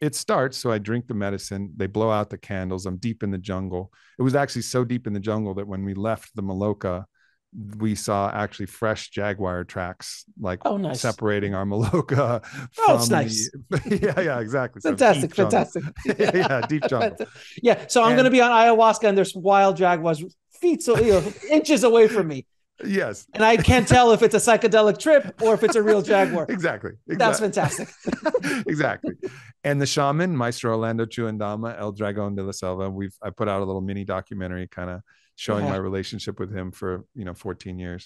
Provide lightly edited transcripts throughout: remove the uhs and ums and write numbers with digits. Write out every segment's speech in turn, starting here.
it starts. So I drink the medicine. They blow out the candles. I'm deep in the jungle. It was actually so deep in the jungle that when we left the Maloka, we saw actually fresh jaguar tracks, like Oh, nice. separating our Maloka Oh, it's from the, nice. yeah, exactly. So deep Fantastic. jungle. Fantastic. Yeah, deep jungle. Yeah. So I'm going to And be on ayahuasca and there's wild jaguars feet, so, inches away from me. yes, And I can't tell if it's a psychedelic trip or if it's a real jaguar. exactly. That's fantastic. Exactly. And the shaman, Maestro Orlando Chuandama, El Dragon de la Selva, I put out a little mini documentary kind of showing my Yeah. relationship with him for, 14 years.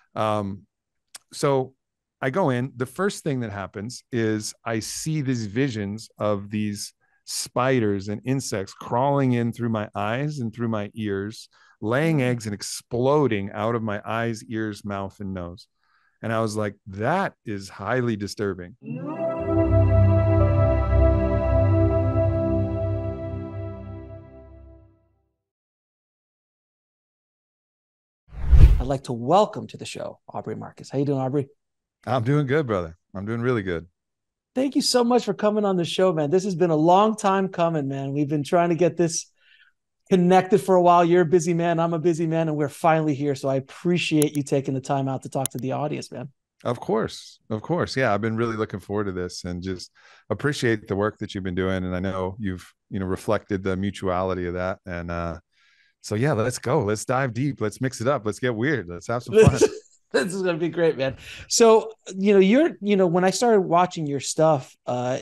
So I go in. The first thing that happens is I see these visions of these spiders and insects crawling in through my eyes and through my ears, laying eggs and exploding out of my eyes, ears, mouth, and nose. And I was like, that is highly disturbing. I'd like to welcome to the show, Aubrey Marcus. How you doing, Aubrey? I'm doing good, brother. I'm doing really good. Thank you so much for coming on the show, man. This has been a long time coming, man. We've been trying to get this connected for a while. You're a busy man. I'm a busy man, and we're finally here. So I appreciate you taking the time out to talk to the audience, man. Of course. Of course. Yeah. I've been really looking forward to this and just appreciate the work that you've been doing. And I know you've, reflected the mutuality of that. And so yeah, let's go. Let's dive deep. Let's mix it up. Let's get weird. Let's have some fun. This is going to be great, man. So, when I started watching your stuff,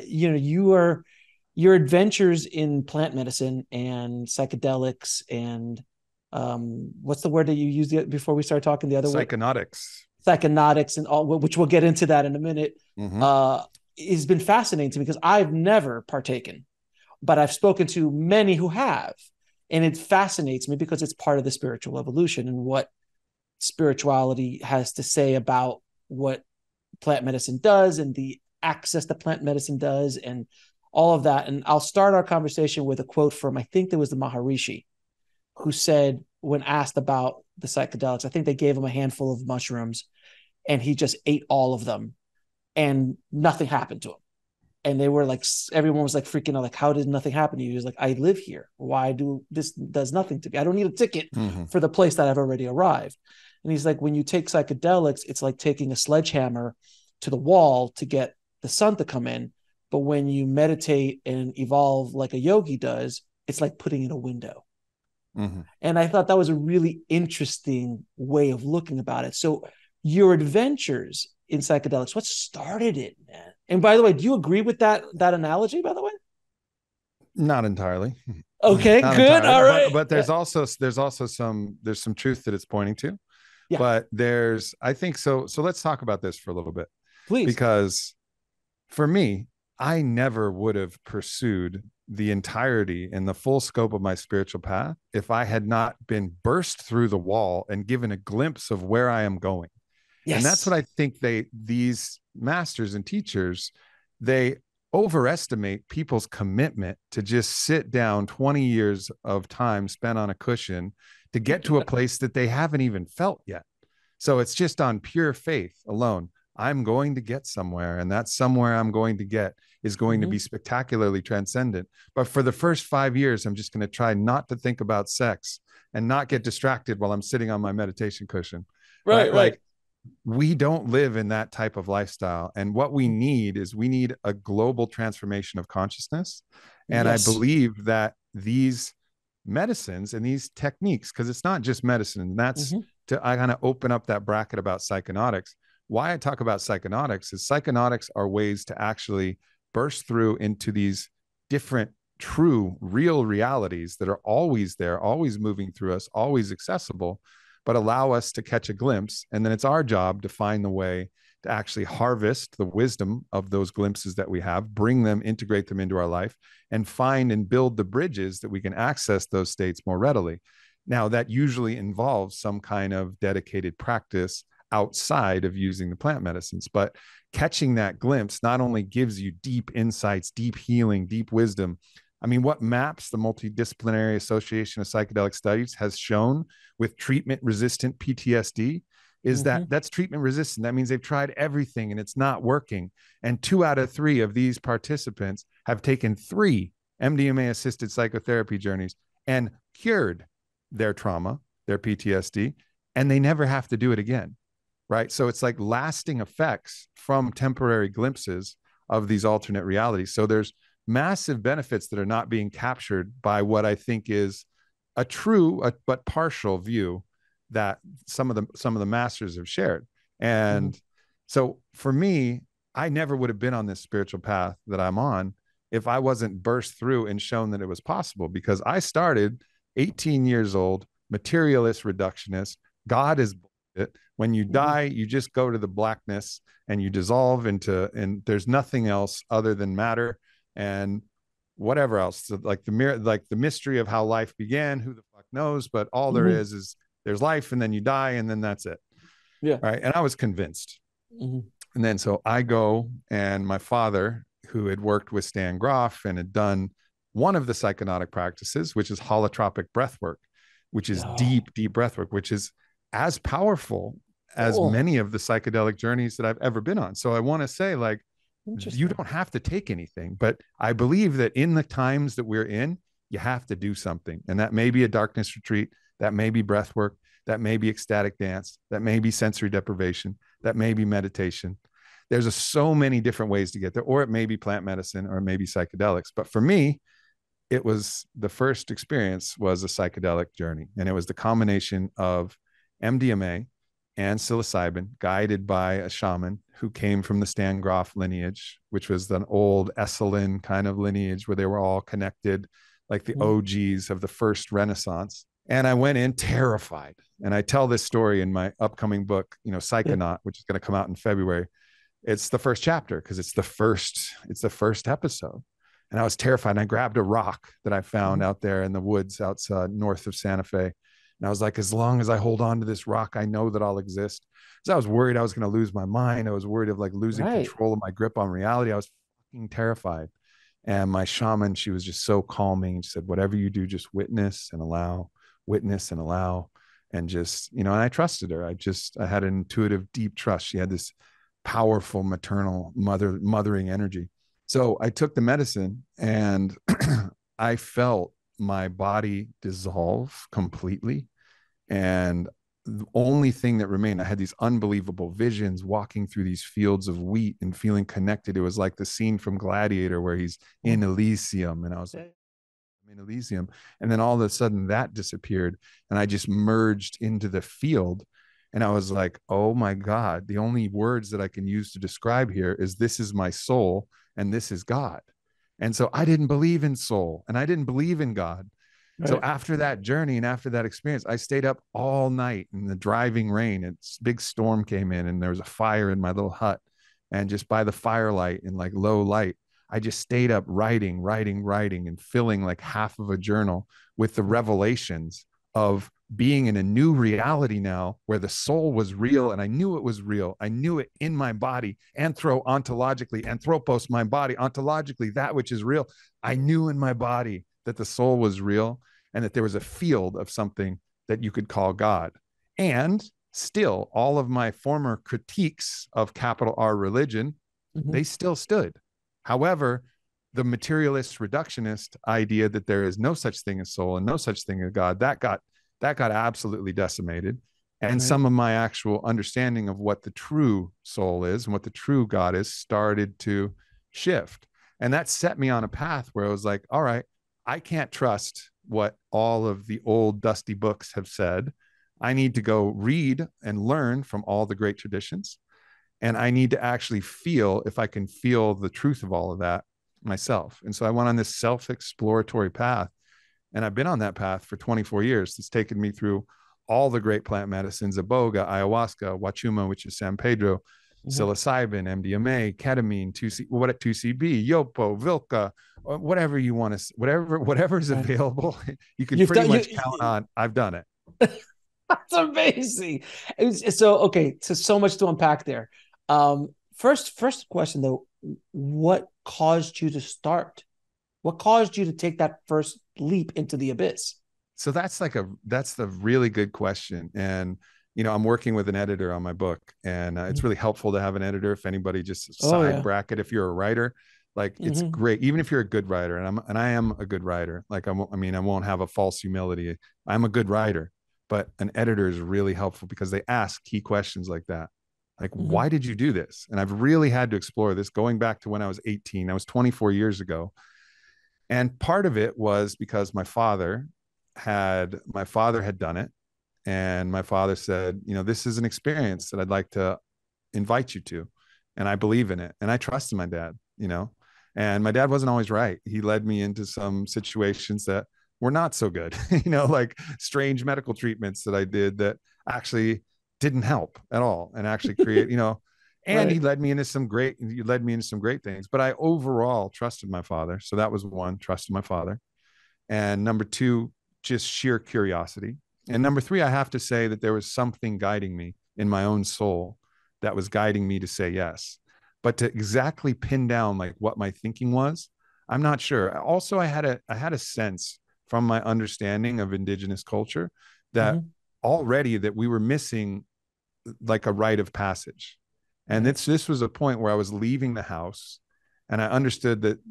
your adventures in plant medicine and psychedelics and what's the word that you used before we started talking? The other word, Psychonautics. psychonautics, and all, which we'll get into that in a minute. Mm-hmm. Has been fascinating to me because I've never partaken, but I've spoken to many who have, and it fascinates me because it's part of the spiritual evolution and what spirituality has to say about what plant medicine does and the access that plant medicine does and all of that. And I'll start our conversation with a quote from, I think there was the Maharishi, who said, when asked about the psychedelics, I think they gave him a handful of mushrooms and he just ate all of them and nothing happened to him. And they were like, everyone was like freaking out, like, how did nothing happen to you? He was like, I live here. Why do this does nothing to me? I don't need a ticket for the place that I've already arrived. And he's like, when you take psychedelics, it's like taking a sledgehammer to the wall to get the sun to come in. But when you meditate and evolve like a yogi does, it's like putting in a window. Mm-hmm. And I thought that was a really interesting way of looking about it. So your adventures in psychedelics, what started it, man? And by the way, do you agree with that analogy, by the way? Not entirely. Okay, Not good. entirely. All right. But there's also some truth that it's pointing to. Yeah. But I think so. So let's talk about this for a little bit. Please. Because for me, I never would have pursued the entirety and the full scope of my spiritual path if I had not been burst through the wall and given a glimpse of where I am going. Yes. And that's what I think these masters and teachers, they overestimate people's commitment to just sit down 20 years of time spent on a cushion to get to a place that they haven't even felt yet. So it's just on pure faith alone. I'm going to get somewhere, and that somewhere I'm going to get is going to be spectacularly transcendent. But for the first 5 years, I'm just going to try not to think about sex and not get distracted while I'm sitting on my meditation cushion. Right. Like, we don't live in that type of lifestyle. And what we need a global transformation of consciousness. And yes. I believe that these medicines and these techniques, because it's not just medicine, and that's I kind of open up that bracket about psychonautics. Why I talk about psychonautics is psychonautics are ways to actually burst through into these different, true, real realities that are always there, always moving through us, always accessible, but allow us to catch a glimpse. And then it's our job to find the way to actually harvest the wisdom of those glimpses that we have, bring them, integrate them into our life, and find and build the bridges that we can access those states more readily. Now, that usually involves some kind of dedicated practice outside of using the plant medicines, but catching that glimpse not only gives you deep insights, deep healing, deep wisdom. I mean, what MAPS, the Multidisciplinary Association of Psychedelic Studies, has shown with treatment-resistant PTSD is that that's treatment resistant. That means they've tried everything and it's not working. And 2 out of 3 of these participants have taken 3 MDMA assisted psychotherapy journeys and cured their trauma, their PTSD, and they never have to do it again. Right. So it's like lasting effects from temporary glimpses of these alternate realities. So there's massive benefits that are not being captured by what I think is a true but partial view that some of the masters have shared. And so for me, I never would have been on this spiritual path that I'm on if I wasn't burst through and shown that it was possible, because I started 18 years old, materialist reductionist. God is bullshit. When you die, you just go to the blackness and you dissolve into, and there's nothing else other than matter and whatever else. So like the mystery of how life began, who the fuck knows? But all there is there's life, and then you die, and then that's it. Yeah. Right. And I was convinced. And then so I go, and my father, who had worked with Stan Groff and had done one of the psychonautic practices, which is holotropic breath work, which is deep breath work, which is as powerful as many of the psychedelic journeys that I've ever been on. So I want to say, like, you don't have to take anything, but I believe that in the times that we're in, you have to do something. And that may be a darkness retreat, that may be breath work, that may be ecstatic dance, that may be sensory deprivation, that may be meditation. There's so many different ways to get there, or it may be plant medicine, or it may be psychedelics. But for me, it was the first experience was a psychedelic journey. And it was the combination of MDMA and psilocybin, guided by a shaman who came from the Stan Groff lineage, which was an old Esalen kind of lineage where they were all connected, like the OGs of the first Renaissance. And I went in terrified. And I tell this story in my upcoming book, Psychonaut, which is going to come out in February. It's the first chapter because it's the first episode. And I was terrified. And I grabbed a rock that I found out there in the woods outside north of Santa Fe. And I was like, as long as I hold on to this rock, I know that I'll exist. So I was worried I was going to lose my mind. I was worried of like losing control of my grip on reality. I was fucking terrified. And my shaman, she was just so calming. She said, whatever you do, just witness and allow, witness and allow. And just, and I trusted her. I had an intuitive, deep trust. She had this powerful maternal mothering energy. So I took the medicine and I felt my body dissolve completely. And the only thing that remained, I had these unbelievable visions walking through these fields of wheat and feeling connected. It was like the scene from Gladiator where he's in Elysium. And I was like, I'm in Elysium. And then all of a sudden that disappeared. And I just merged into the field. And I was like, oh my God, the only words that I can use to describe here is this is my soul and this is God. And so I didn't believe in soul and I didn't believe in God. Right. So after that journey and after that experience, I stayed up all night in the driving rain. A big storm came in and there was a fire in my little hut. And just by the firelight in like low light, I just stayed up writing and filling like half of a journal with the revelations of being in a new reality now where the soul was real. And I knew it was real. I knew it in my body, ontologically, anthropos, my body, ontologically, that which is real. I knew in my body that the soul was real and that there was a field of something that you could call God. And still, all of my former critiques of capital R religion, they still stood. However, the materialist reductionist idea that there is no such thing as soul and no such thing as God, that got absolutely decimated. And some of my actual understanding of what the true soul is and what the true God is started to shift. And that set me on a path where I was like, all right, I can't trust what all of the old dusty books have said. I need to go read and learn from all the great traditions. And I need to actually feel if I can feel the truth of all of that myself. And so I went on this self-exploratory path. And I've been on that path for 24 years. It's taken me through all the great plant medicines, iboga, ayahuasca, Huachuma, which is San Pedro, psilocybin, MDMA, ketamine, 2CB, yopo, vilca, whatever you want to, whatever is available, you can pretty much count on. I've done it. That's amazing. So much to unpack there. First question though, what caused you to start? What caused you to take that first leap into the abyss? So that's the really good question. And I'm working with an editor on my book, and it's Mhm. really helpful to have an editor. If anybody, just Oh side yeah. bracket, if you're a writer, like it's Hmm. great, even if you're a good writer, and I am a good writer. Like I won't have a false humility. I'm a good writer, but an editor is really helpful because they ask key questions like that. Like, Hmm. why did you do this? And I've really had to explore this going back to when I was 18. I was 24 years ago. And part of it was because my father had done it. And my father said, this is an experience that I'd like to invite you to. And I believe in it. And I trusted my dad. And my dad wasn't always right. He led me into some situations that were not so good, like strange medical treatments that I did that actually didn't help at all and actually and Right. he led me into some great things. But I overall trusted my father. So that was one, trusted my father. And number two, just sheer curiosity. And number three, I have to say that there was something guiding me in my own soul that was guiding me to say yes. But to exactly pin down like what my thinking was, I'm not sure. Also, I had a sense from my understanding of indigenous culture that Hmm. already that we were missing like a rite of passage. And Right. this was a point where I was leaving the house and I understood that,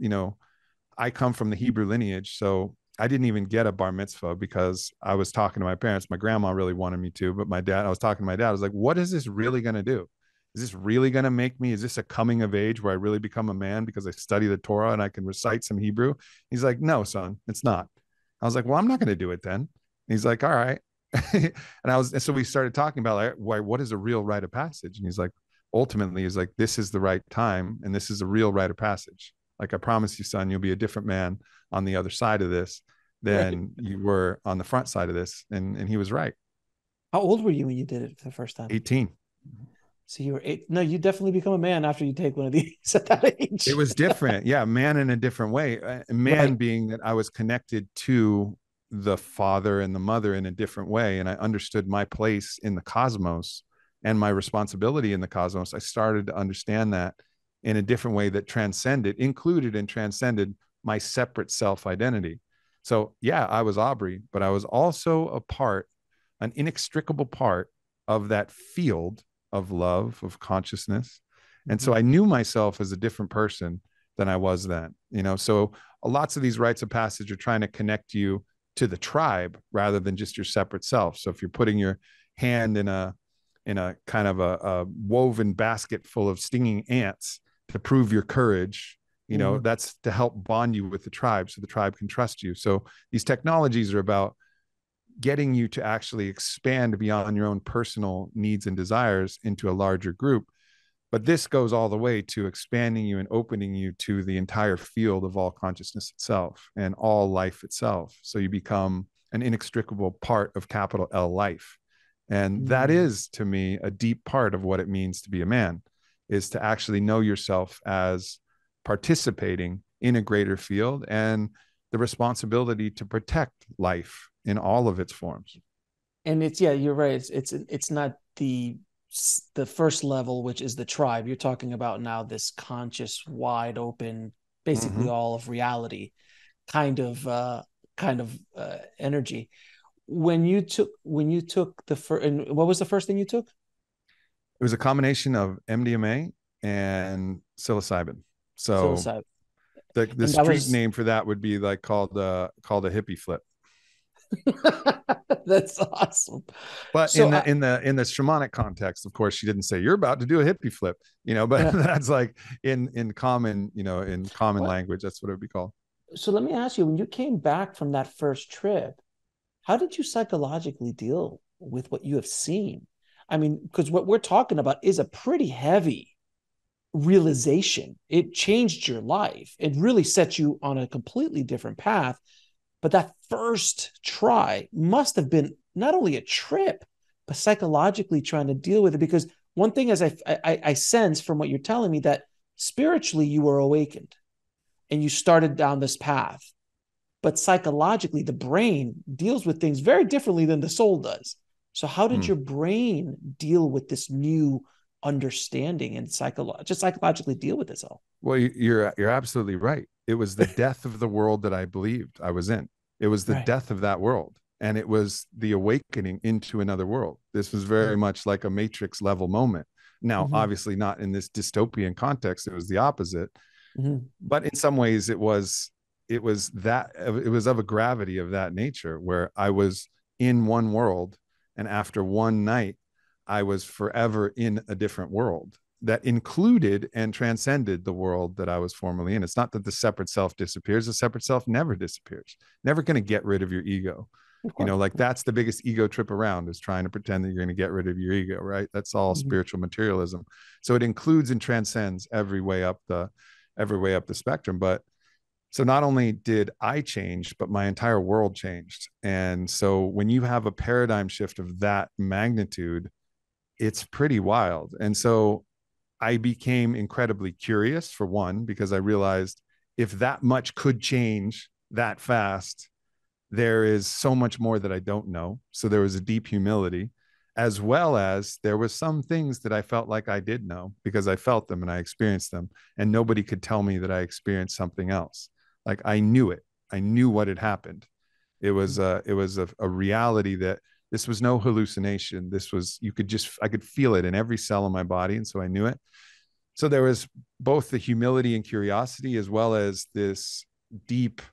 I come from the Hebrew lineage, so I didn't even get a bar mitzvah because I was talking to my parents. My grandma really wanted me to, but I was talking to my dad. I was like, what is this really going to do? Is this really going to make me, is this a coming of age where I really become a man because I study the Torah and I can recite some Hebrew? He's like, no, son, it's not. I was like, well, I'm not going to do it then. And he's like, all right. And so we started talking about like, what is a real rite of passage? And he's like, this is the right time. And this is a real rite of passage. Like, I promise you, son, you'll be a different man on the other side of this Right. than you were on the front side of this. And he was right. How old were you when you did it for the first time? 18. So you were eight. No, you definitely become a man after you take one of these at that It age. was different. Yeah. Man in a different way. Man Right. being that I was connected to the father and the mother in a different way. And I understood my place in the cosmos and my responsibility in the cosmos. I started to understand that in a different way that included and transcended my separate self identity. So, yeah, I was Aubrey, but I was also an inextricable part of that field of love, of consciousness. And Hmm. so I knew myself as a different person than I was then. So lots of these rites of passage are trying to connect you to the tribe rather than just your separate self. So if you're putting your hand in a kind of a woven basket full of stinging ants to prove your courage, Hmm. that's to help bond you with the tribe so the tribe can trust you. So these technologies are about getting you to actually expand beyond your own personal needs and desires into a larger group. But this goes all the way to expanding you and opening you to the entire field of all consciousness itself and all life itself. So you become an inextricable part of capital L life. And that Hmm. is, to me, a deep part of what it means to be a man, is to actually know yourself as participating in a greater field and the responsibility to protect life in all of its forms. And it's, yeah, you're right. It's not the first level, which is the tribe. You're talking about now this conscious, wide open, basically Mm-hmm. all of reality kind of energy. When you took the first, and what was the first thing you took? It was a combination of MDMA and psilocybin. So Psilocybin, the and that street was name for that would be like called a hippie flip. that's awesome. But So in the shamanic context, of course, she didn't say you're about to do a hippie flip, but yeah, that's like in common what? language, that's what it would be called. So let me ask you: when you came back from that first trip, how did you psychologically deal with what you have seen? I mean, because what we're talking about is a pretty heavy realization. It changed your life. It really set you on a completely different path. But that first try must have been not only a trip, but psychologically trying to deal with it. Because one thing, as I sense from what you're telling me, that spiritually you were awakened and you started down this path. But psychologically, the brain deals with things very differently than the soul does. So, how did Hmm. your brain deal with this new understanding and just psychologically deal with this all? Well, you're absolutely right. It was the death of the world that I believed I was in. It was the Right. death of that world. and it was the awakening into another world. This was very much like a Matrix level moment. Now, obviously not in this dystopian context, it was the opposite. But in some ways it was of a gravity of that nature, where I was in one world, and after one night I was forever in a different world that included and transcended the world that I was formerly in. It's not that the separate self disappears. The separate self never disappears. Never going to get rid of your ego. You know, like that's the biggest ego trip around, is trying to pretend that you're going to get rid of your ego, right? That's all spiritual materialism. So it includes and transcends every way up the spectrum. But so not only did I change, but my entire world changed. And so when you have a paradigm shift of that magnitude, it's pretty wild. And so I became incredibly curious, for one, because I realized if that much could change that fast, there is so much more that I don't know. So there was a deep humility, as well as there was some things that I felt like I did know because I felt them and I experienced them, and nobody could tell me that I experienced something else. Like I knew it. I knew what had happened. It was a reality that this was no hallucination. This was, I could feel it in every cell of my body. And so I knew it. So there was both the humility and curiosity, as well as this deep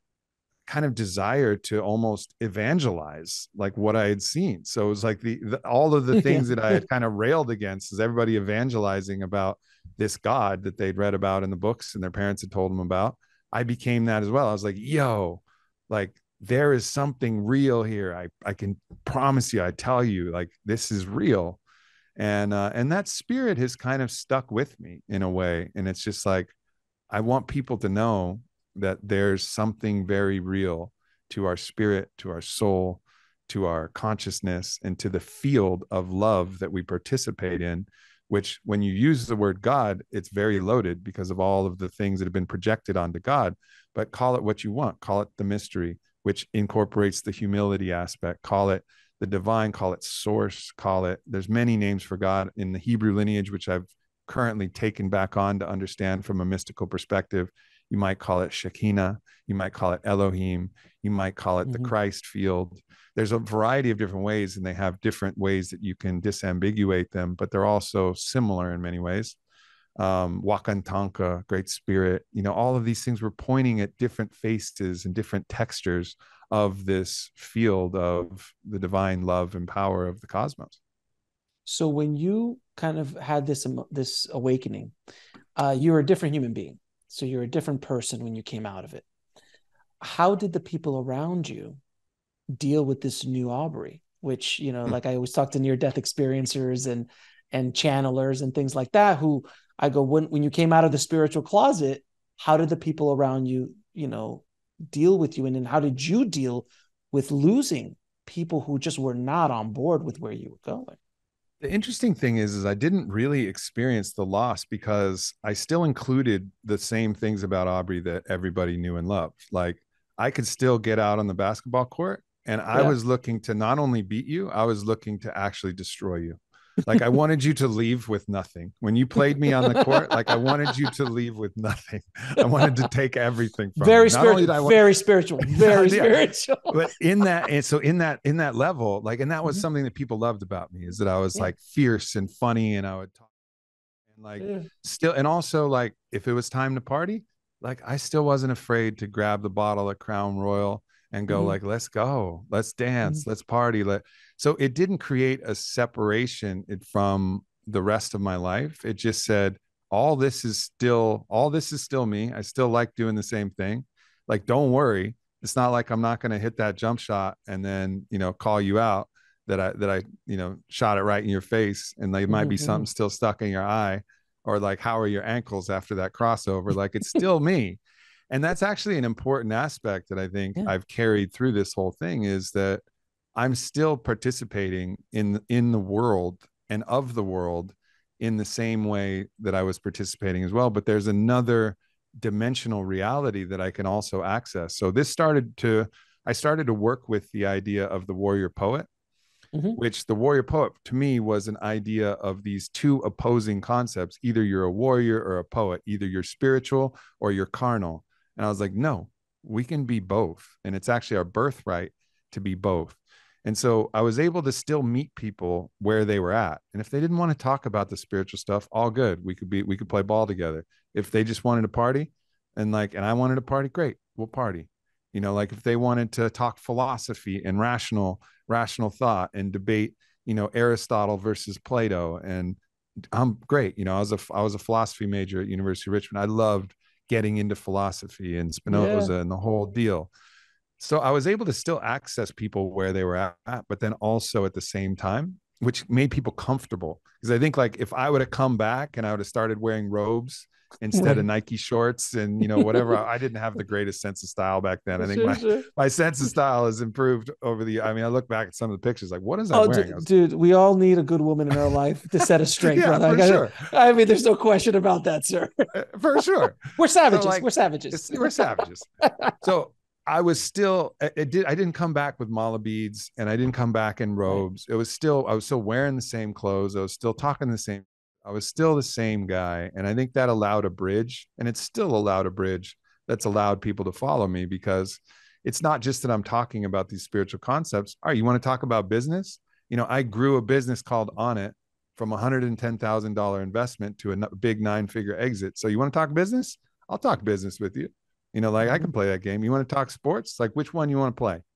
kind of desire to almost evangelize like what I had seen. So it was like all of the things that I had kind of railed against, is everybody evangelizing about this God that they'd read about in the books and their parents had told them about. I became that as well. I was like, yo, like there is something real here. I can promise you, I tell you, like this is real. And that spirit has kind of stuck with me in a way. And it's just like, I want people to know that there's something very real to our spirit, to our soul, to our consciousness, and to the field of love that we participate in, which when you use the word God, it's very loaded because of all of the things that have been projected onto God. But call it what you want. Call it the mystery, which incorporates the humility aspect. Call it the divine, call it source, there's many names for God in the Hebrew lineage, which I've currently taken back on to understand from a mystical perspective. You might call it Shekinah. You might call it Elohim. You might call it the Christ field. There's a variety of different ways, and they have different ways that you can disambiguate them, but they're also similar in many ways. Wakantanka, Great Spirit, all of these things were pointing at different faces and different textures of this field of the divine love and power of the cosmos. So when you kind of had this awakening, you're a different human being. So you're a different person when you came out of it. How did the people around you deal with this new Aubrey? Which, like I always talk to near-death experiencers and channelers and things like that, who I go, when you came out of the spiritual closet, how did the people around you, deal with you? And then how did you deal with losing people who just were not on board with where you were going? The interesting thing is I didn't really experience the loss because I still included the same things about Aubrey that everybody knew and loved. Like I could still get out on the basketball court, and I was looking to not only beat you, I was looking to actually destroy you. Like I wanted you to leave with nothing. When you played me on the court, like I wanted you to leave with nothing. I wanted to take everything from very you. Spiritual, very spiritual, very spiritual. But in that level, like, and that was something that people loved about me, is that I was like fierce and funny, and I would talk and like still, and also like if it was time to party, like I still wasn't afraid to grab the bottle of Crown Royal and go like, let's go, let's dance, let's party. So it didn't create a separation from the rest of my life. It just said, all this is still me. I still like doing the same thing. Like, don't worry. It's not like I'm not going to hit that jump shot and then, call you out that I shot it right in your face. And there might be something still stuck in your eye, or like, how are your ankles after that crossover? Like, it's still me. And that's actually an important aspect that I think I've carried through this whole thing, is that I'm still participating in the world and of the world in the same way that I was participating as well. But there's another dimensional reality that I can also access. So I started to work with the idea of the warrior poet, which the warrior poet to me was an idea of these two opposing concepts. Either you're a warrior or a poet, either you're spiritual or you're carnal. And I was like, no, we can be both. And it's actually our birthright. to be both. And so I was able to still meet people where they were at. And if they didn't want to talk about the spiritual stuff, all good. We could play ball together. If they just wanted to party and I wanted to party, great, we'll party. Like if they wanted to talk philosophy and rational thought and debate, Aristotle versus Plato, and I'm great. I was a philosophy major at University of Richmond. I loved getting into philosophy and Spinoza and the whole deal. So I was able to still access people where they were at, but then also at the same time, which made people comfortable. Because I think if I would have come back and I would have started wearing robes instead of Nike shorts and, whatever, I didn't have the greatest sense of style back then. I think my sense of style has improved over I look back at some of the pictures, what is I wearing? Dude, we all need a good woman in our life to set us straight, brother. For sure. There's no question about that, sir. For sure. We're savages. We're savages. We're savages. So I was still, I didn't come back with mala beads and I didn't come back in robes. I was still wearing the same clothes. I was still talking the same. I was still the same guy. And I think that allowed a bridge, and it's still allowed a bridge that's allowed people to follow me, because it's not just that I'm talking about these spiritual concepts. All right, you want to talk about business? I grew a business called Onnit from $110,000 investment to a big 9-figure exit. So you want to talk business? I'll talk business with you. I can play that game. You want to talk sports? Which one you want to play?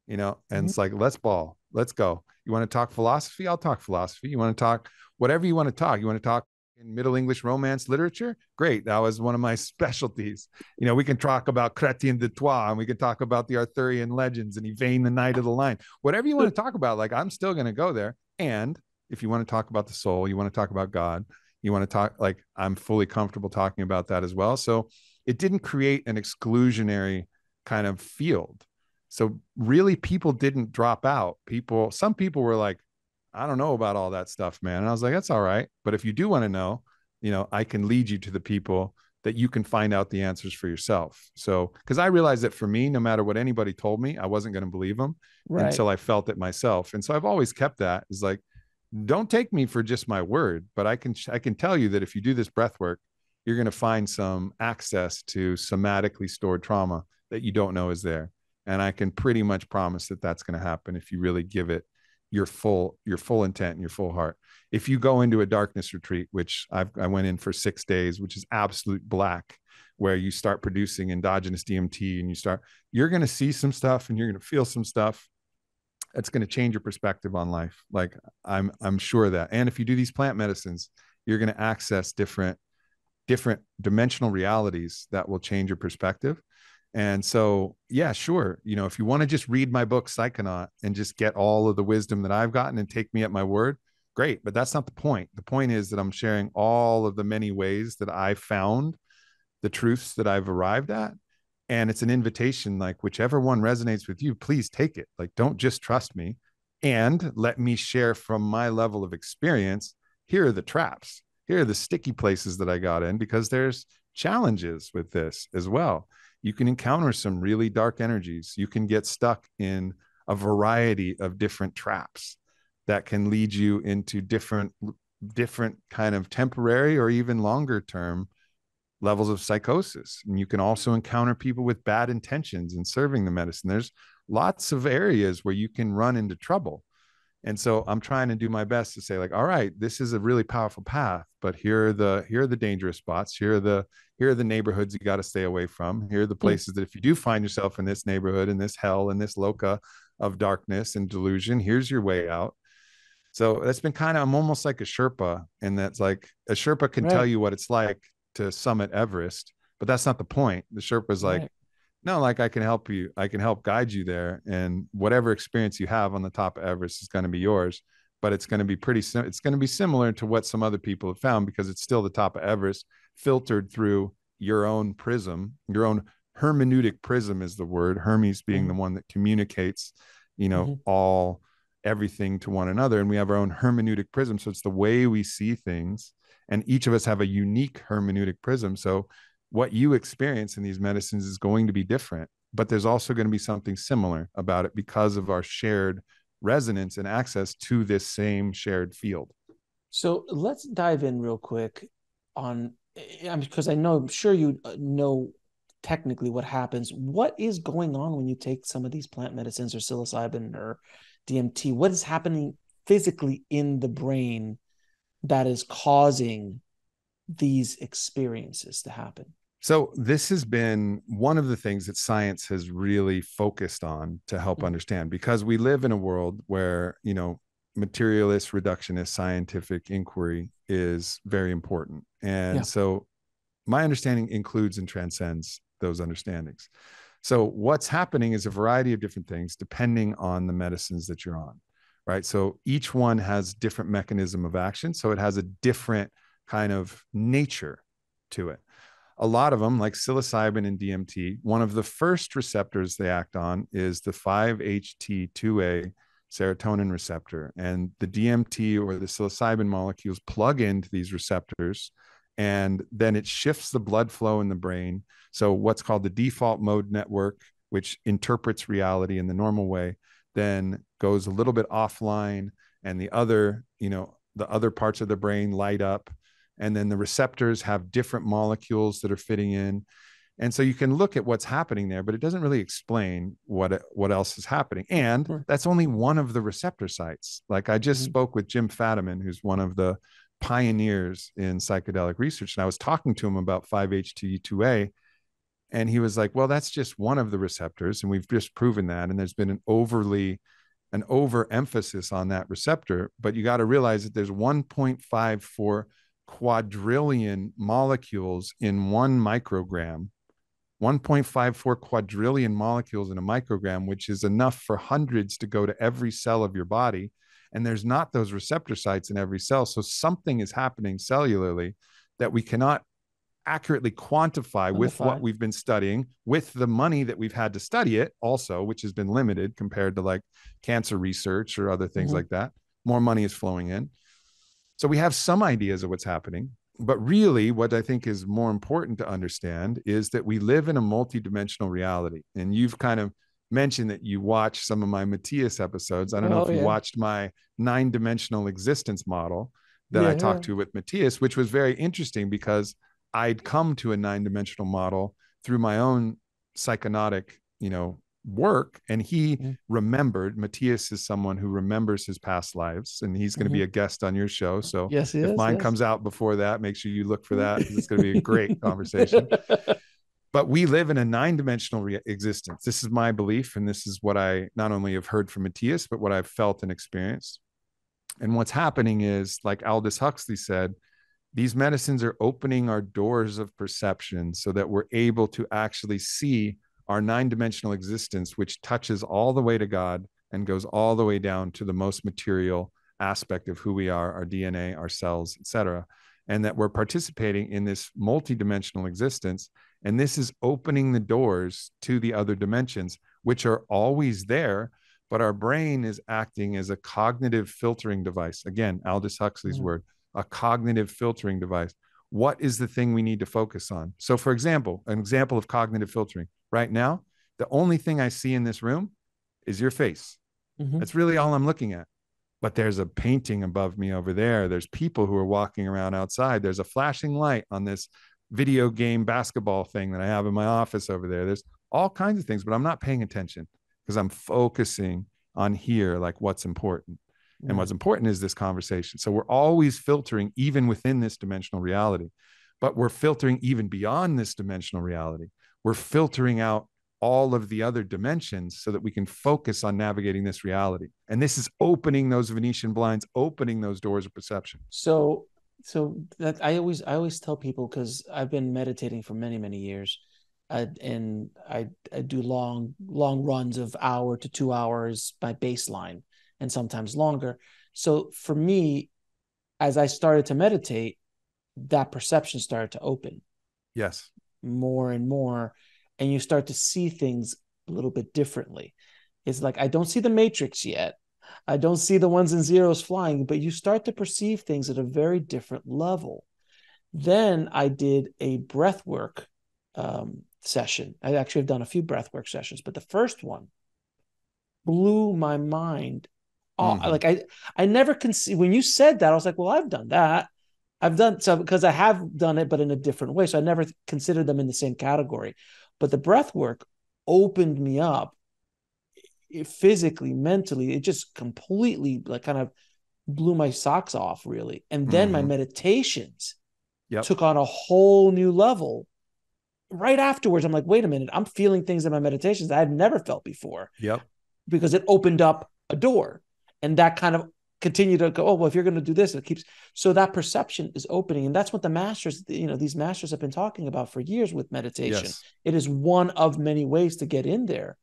And it's let's ball. Let's go. You want to talk philosophy? I'll talk philosophy. You want to talk whatever you want to talk. You want to talk in Middle English Romance literature? Great. That was one of my specialties. We can talk about Chrétien de Troyes, and we can talk about the Arthurian legends and Yvain, the Knight of the Lion. Whatever you want to talk about, I'm still going to go there. And if you want to talk about the soul, you want to talk about God, you want to talk, I'm fully comfortable talking about that as well. So it didn't create an exclusionary kind of field. So really people didn't drop out. Some people were like, I don't know about all that stuff, man. And I was like, that's all right. But if you do want to know, I can lead you to the people that you can find out the answers for yourself. So, because I realized that for me, no matter what anybody told me, I wasn't going to believe them until I felt it myself. And so I've always kept that is don't take me for just my word, but I can tell you that if you do this breath work, you're going to find some access to somatically stored trauma that you don't know is there. And I can pretty much promise that that's going to happen if you really give it your full intent and your full heart. If you go into a darkness retreat, which I went in for 6 days, which is absolute black, where you start producing endogenous DMT and you're going to see some stuff and you're going to feel some stuff that's going to change your perspective on life. I'm sure of that. And if you do these plant medicines, you're going to access different dimensional realities that will change your perspective. And so, yeah, sure. If you want to just read my book, Psychonaut, and just get all of the wisdom that I've gotten and take me at my word, great. But that's not the point. The point is that I'm sharing all of the many ways that I found the truths that I've arrived at. And it's an invitation, whichever one resonates with you, please take it. Don't just trust me and let me share from my level of experience. Here are the traps. Here are the sticky places that I got in, because there's challenges with this as well. You can encounter some really dark energies. You can get stuck in a variety of different traps that can lead you into different kind of temporary or even longer term levels of psychosis. And you can also encounter people with bad intentions in serving the medicine. There's lots of areas where you can run into trouble. And so I'm trying to do my best to say all right, this is a really powerful path, but here are the dangerous spots. Here are the neighborhoods you got to stay away from. Here are the places that if you do find yourself in this neighborhood, in this hell, in this loca of darkness and delusion, here's your way out. So that's been I'm almost like a Sherpa. And that's a Sherpa can tell you what it's like to summit Everest, but that's not the point. The Sherpa is no, I can help you. I can help guide you there. And whatever experience you have on the top of Everest is going to be yours, but it's going to be it's going to be similar to what some other people have found, because it's still the top of Everest filtered through your own prism. Your own hermeneutic prism is the word, Hermes being the one that communicates, everything to one another. And we have our own hermeneutic prism. So it's the way we see things. And each of us have a unique hermeneutic prism. So what you experience in these medicines is going to be different, but there's also going to be something similar about it because of our shared resonance and access to this same shared field. So let's dive in real quick on, because I'm sure you know technically what happens. What is going on when you take some of these plant medicines or psilocybin or DMT? What is happening physically in the brain that is causing these experiences to happen? So this has been one of the things that science has really focused on to help understand, because we live in a world where, you know, materialist, reductionist scientific inquiry is very important. And so my understanding includes and transcends those understandings. So what's happening is a variety of different things depending on the medicines that you're on, right? So each one has different mechanism of action. So it has a different kind of nature to it. A lot of them, like psilocybin and DMT, one of the first receptors they act on is the 5-HT2A serotonin receptor. And the DMT or the psilocybin molecules plug into these receptors, and then it shifts the blood flow in the brain. So what's called the default mode network, which interprets reality in the normal way, then goes a little bit offline, and the other, you know, the other parts of the brain light up. And then the receptors have different molecules that are fitting in. And so you can look at what's happening there, but it doesn't really explain what else is happening. And that's only one of the receptor sites. Like I just spoke with Jim Fadiman, who's one of the pioneers in psychedelic research. And I was talking to him about 5-HT2A. And he was like, well, that's just one of the receptors. And we've just proven that. And there's been an overemphasis on that receptor. But you got to realize that there's 1.54 quadrillion molecules in 1 microgram, 1.54 quadrillion molecules in a microgram, which is enough for hundreds to go to every cell of your body. And there's not those receptor sites in every cell. So something is happening cellularly that we cannot accurately quantify with what we've been studying, with the money that we've had to study it also, which has been limited compared to like cancer research or other things like that. More money is flowing in. So we have some ideas of what's happening, but really what I think is more important to understand is that we live in a multidimensional reality. And you've kind of mentioned that you watched some of my Matthias episodes. I don't know if you watched my 9-dimensional existence model that I talked to with Matthias, which was very interesting because I'd come to a 9-dimensional model through my own psychonautic, you know, work. And he remembered. Matthias is someone who remembers his past lives, and he's going to be a guest on your show. So if mine comes out before that, make sure you look for that, because it's going to be a great conversation. But we live in a 9-dimensional existence. This is my belief. And this is what I not only have heard from Matthias, but what I've felt and experienced. And what's happening is, like Aldous Huxley said, these medicines are opening our doors of perception so that we're able to actually see our 9-dimensional existence, which touches all the way to God and goes all the way down to the most material aspect of who we are, our DNA, our cells, etc. And that we're participating in this multidimensional existence. And this is opening the doors to the other dimensions, which are always there, but our brain is acting as a cognitive filtering device. Again, Aldous Huxley's word, a cognitive filtering device. What is the thing we need to focus on? So for example, an example of cognitive filtering right now, the only thing I see in this room is your face. That's really all I'm looking at. But there's a painting above me over there. There's people who are walking around outside. There's a flashing light on this video game basketball thing that I have in my office over there. There's all kinds of things, but I'm not paying attention because I'm focusing on here, like what's important. And what's important is this conversation. So we're always filtering even within this dimensional reality, but we're filtering even beyond this dimensional reality. We're filtering out all of the other dimensions so that we can focus on navigating this reality. And this is opening those Venetian blinds, opening those doors of perception. So that I always tell people, because I've been meditating for many, many years. And I do long runs of hour to 2 hours by baseline, and sometimes longer. So for me, as I started to meditate, that perception started to open. Yes. More and more. And you start to see things a little bit differently. It's like, I don't see the matrix yet. I don't see the ones and zeros flying, but you start to perceive things at a very different level. Then I did a breathwork session. I actually have done a few breathwork sessions, but the first one blew my mind. Like I never conceive. When you said that, I was like, well, I've done that. I've done so because I have done it, but in a different way. So I never considered them in the same category. But the breath work opened me up physically, mentally. It just completely like kind of blew my socks off, really. And then my meditations took on a whole new level. Right afterwards, I'm like, wait a minute, I'm feeling things in my meditations that I've never felt before. Because it opened up a door. And that kind of continued to go, oh, well, if you're going to do this, it keeps. So that perception is opening. And that's what the masters, these masters have been talking about for years with meditation. It is one of many ways to get in there.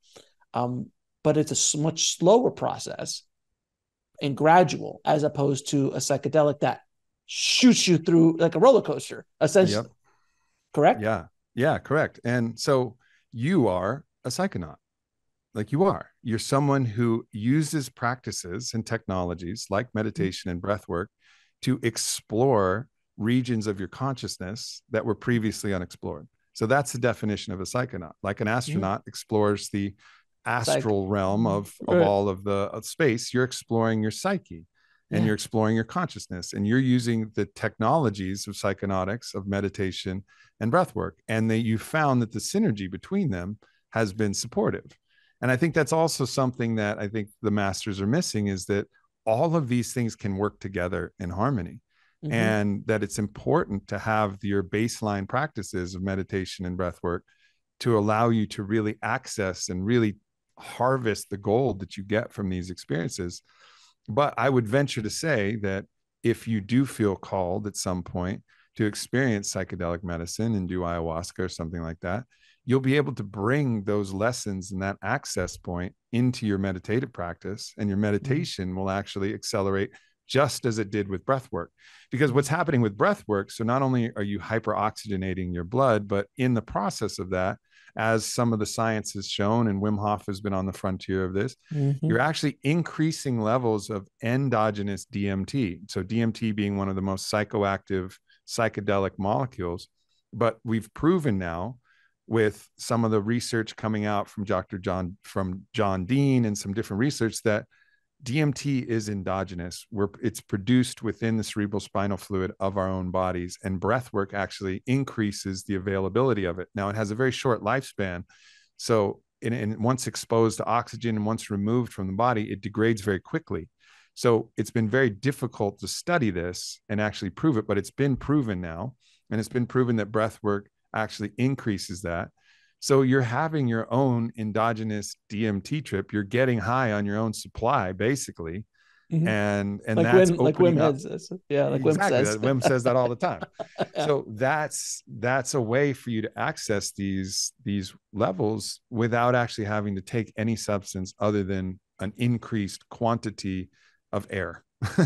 But it's a much slower process and gradual, as opposed to a psychedelic that shoots you through like a roller coaster, essentially. Correct? Yeah, correct. And so you are a psychonaut. Like you're someone who uses practices and technologies like meditation and breath work to explore regions of your consciousness that were previously unexplored. So that's the definition of a psychonaut. Like an astronaut explores the astral realm of all of the space, you're exploring your psyche and you're exploring your consciousness, and you're using the technologies of psychonautics, of meditation and breath work. And you found that the synergy between them has been supportive. And I think that's also something that I think the masters are missing, is that all of these things can work together in harmony, and that it's important to have your baseline practices of meditation and breath work to allow you to really access and really harvest the gold that you get from these experiences. But I would venture to say that if you do feel called at some point to experience psychedelic medicine and do ayahuasca or something like that, you'll be able to bring those lessons and that access point into your meditative practice, and your meditation will actually accelerate just as it did with breath work. Because what's happening with breath work, so not only are you hyperoxygenating your blood, but in the process of that, as some of the science has shown, and Wim Hof has been on the frontier of this, you're actually increasing levels of endogenous DMT. So DMT being one of the most psychoactive psychedelic molecules. But we've proven now, with some of the research coming out from John Dean and some different research, that DMT is endogenous. It's produced within the cerebral spinal fluid of our own bodies, and breath work actually increases the availability of it. Now, it has a very short lifespan. So once exposed to oxygen and once removed from the body, it degrades very quickly. So it's been very difficult to study this and actually prove it, but it's been proven now. And it's been proven that breath work actually increases that. So you're having your own endogenous DMT trip. You're getting high on your own supply, basically. And like that's like Wim up. says. Yeah, like exactly. Wim says. Wim says that all the time. So that's a way for you to access these levels without actually having to take any substance other than an increased quantity of air.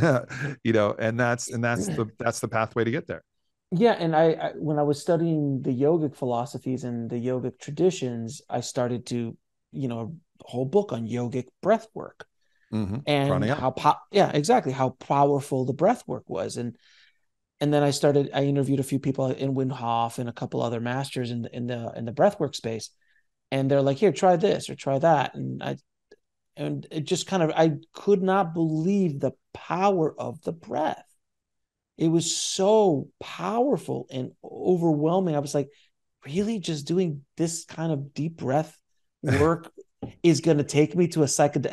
And that's the pathway to get there. Yeah, and I when I was studying the yogic philosophies and the yogic traditions, I started to, a whole book on yogic breath work, and exactly how powerful the breath work was, and then I interviewed a few people in Wim Hof and a couple other masters in the breath work space, and they're like, here, try this or try that, and it just kind of, I could not believe the power of the breath. It was so powerful and overwhelming. I was like, really, just doing this kind of deep breath work is going to take me to a psychedelic?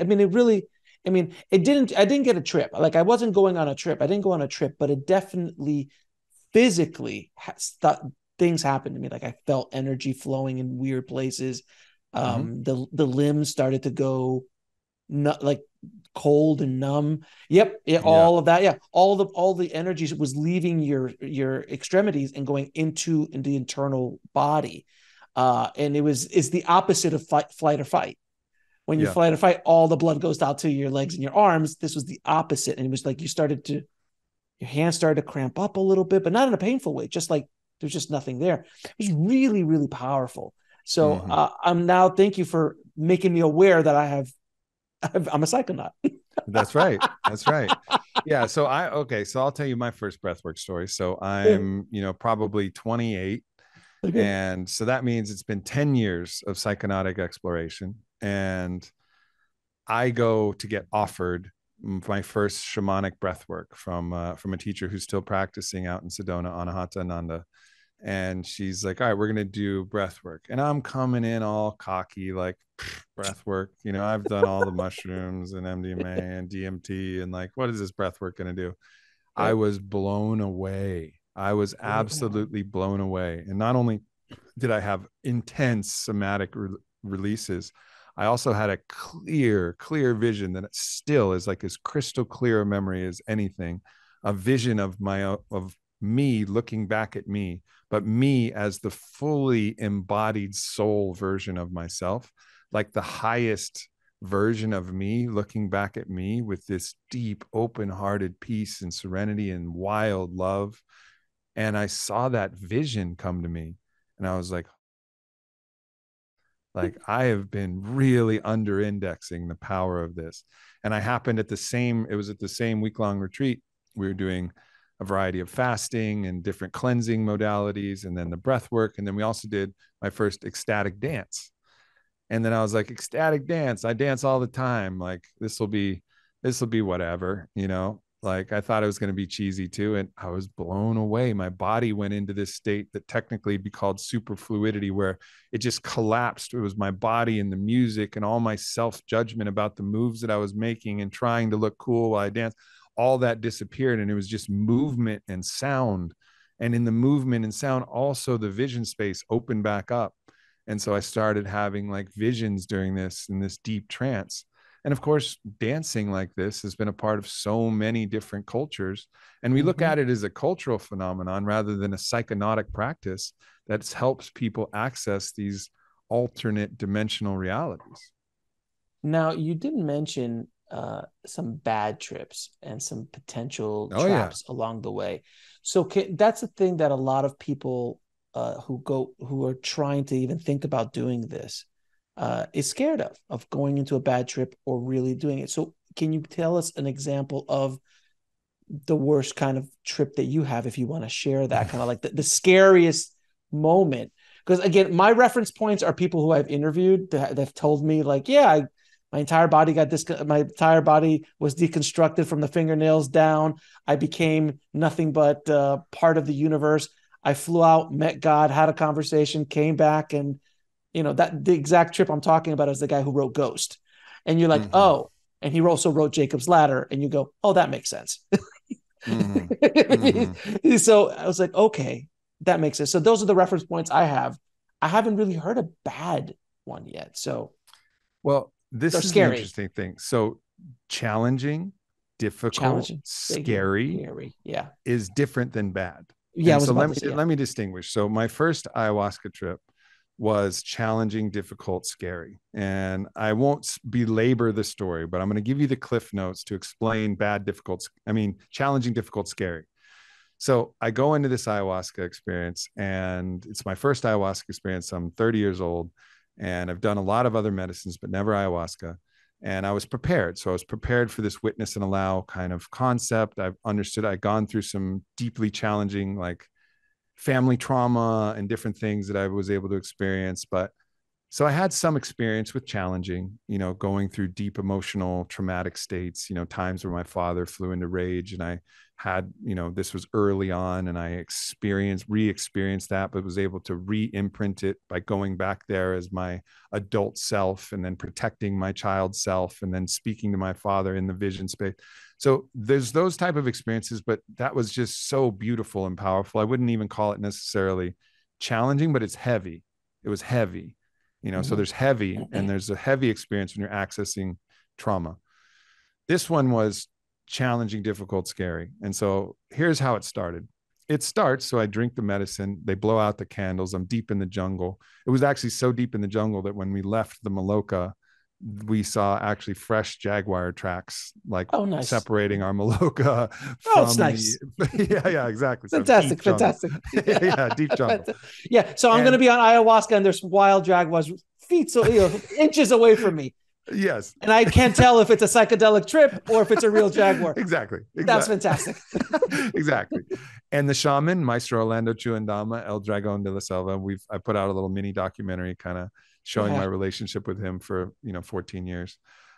I didn't get a trip. Like, I wasn't going on a trip. I didn't go on a trip, but it definitely physically things happened to me. Like, I felt energy flowing in weird places. The limbs started to go like cold and numb. All of that. All the energy was leaving your extremities and going into the internal body. And it's the opposite of flight or fight. When you flight or fight, all the blood goes out to your legs and your arms. This was the opposite. And it was like your hands started to cramp up a little bit, but not in a painful way. Just like there's just nothing there. It was really, really powerful. So I'm now, thank you for making me aware that I'm a psychonaut. That's right. Yeah. So I'll tell you my first breathwork story. So I'm, probably 28. Okay. And so that means it's been 10 years of psychonautic exploration. And I go to get offered my first shamanic breathwork from a teacher who's still practicing out in Sedona, Anahata Ananda. And she's like, all right, we're going to do breath work. And I'm coming in all cocky, like, breath work. You know, I've done all the mushrooms and MDMA and DMT. And like, what is this breath work going to do? I Right. was blown away. I was absolutely blown away. And not only did I have intense somatic releases, I also had a clear vision that it still is like as crystal clear a memory as anything, a vision of of me looking back at me, but me as the fully embodied soul version of myself, like the highest version of me looking back at me with this deep, open-hearted peace and serenity and wild love. And I saw that vision come to me, and I was like, I have been really under indexing the power of this. And I happened it was at the same week-long retreat. We were doing a variety of fasting and different cleansing modalities, and then the breath work. And then we also did my first ecstatic dance. And then I was like, ecstatic dance, I dance all the time. Like, this will be whatever, you know. Like, I thought it was going to be cheesy too, and I was blown away. My body went into this state that technically be called superfluidity, where it just collapsed. It was my body and the music and all my self-judgment about the moves that I was making and trying to look cool while I danced. All that disappeared, and it was just movement and sound. And in the movement and sound, also the vision space opened back up. And so I started having like visions during this in this deep trance. And of course, dancing like this has been a part of so many different cultures. And we look Mm-hmm. at it as a cultural phenomenon rather than a psychonautic practice that helps people access these alternate dimensional realities. Now, you did mention some bad trips and some potential Oh, yeah. traps along the way. So that's the thing that a lot of people who are trying to even think about doing this is scared of going into a bad trip or really doing it. So can you tell us an example of the worst kind of trip that you have, if you want to share that, kind of like the scariest moment? Because again, my reference points are people who I've interviewed that have told me like, yeah, my entire body my entire body was deconstructed from the fingernails down. I became nothing but part of the universe. I flew out, met God, had a conversation, came back, and that the exact trip I'm talking about is the guy who wrote Ghost. And you're like, Mm-hmm. oh, and he also wrote Jacob's Ladder, and you go, oh, that makes sense. Mm-hmm. Mm-hmm. So I was like, okay, that makes sense. So those are the reference points I have. I haven't really heard a bad one yet. So Well, they're this is the scary, interesting thing. So challenging, difficult, challenging. Thank you. scary Scary. Yeah. is different than bad. Yeah, I And was so about let to me say, yeah. let me distinguish. So my first ayahuasca trip was challenging, difficult, scary. And I won't belabor the story, but I'm going to give you the cliff notes to explain challenging, difficult, scary. So I go into this ayahuasca experience, and it's my first ayahuasca experience. I'm 30 years old, and I've done a lot of other medicines, but never ayahuasca. And I was prepared. So I was prepared for this witness and allow kind of concept. I've understood, I'd gone through some deeply challenging, like family trauma and different things that I was able to experience. But so I had some experience with challenging, going through deep emotional traumatic states, times where my father flew into rage, and I had, this was early on, and I re-experienced that, but was able to re-imprint it by going back there as my adult self, and then protecting my child self, and then speaking to my father in the vision space. So there's those type of experiences, but that was just so beautiful and powerful. I wouldn't even call it necessarily challenging, but it's heavy. It was heavy. So Mm-hmm. there's heavy, and there's a heavy experience when you're accessing trauma. This one was challenging, difficult, scary. And so here's how it started. It starts, so I drink the medicine, they blow out the candles, I'm deep in the jungle. It was actually so deep in the jungle that when we left the Maloka, we saw actually fresh jaguar tracks, like Oh, nice. separating our Maloka Oh, it's from the nice. yeah, exactly. So deep Fantastic. jungle. Fantastic. Yeah, deep jungle. Yeah. So I'm going to And be on ayahuasca, and there's wild jaguars feet, so inches away from me. yes. And I can't tell if it's a psychedelic trip or if it's a real jaguar. Exactly. That's fantastic. Exactly. And the shaman, Maestro Orlando Chuandama, El Dragon de la Selva, I put out a little mini documentary kind of showing my Yeah. relationship with him for, 14 years.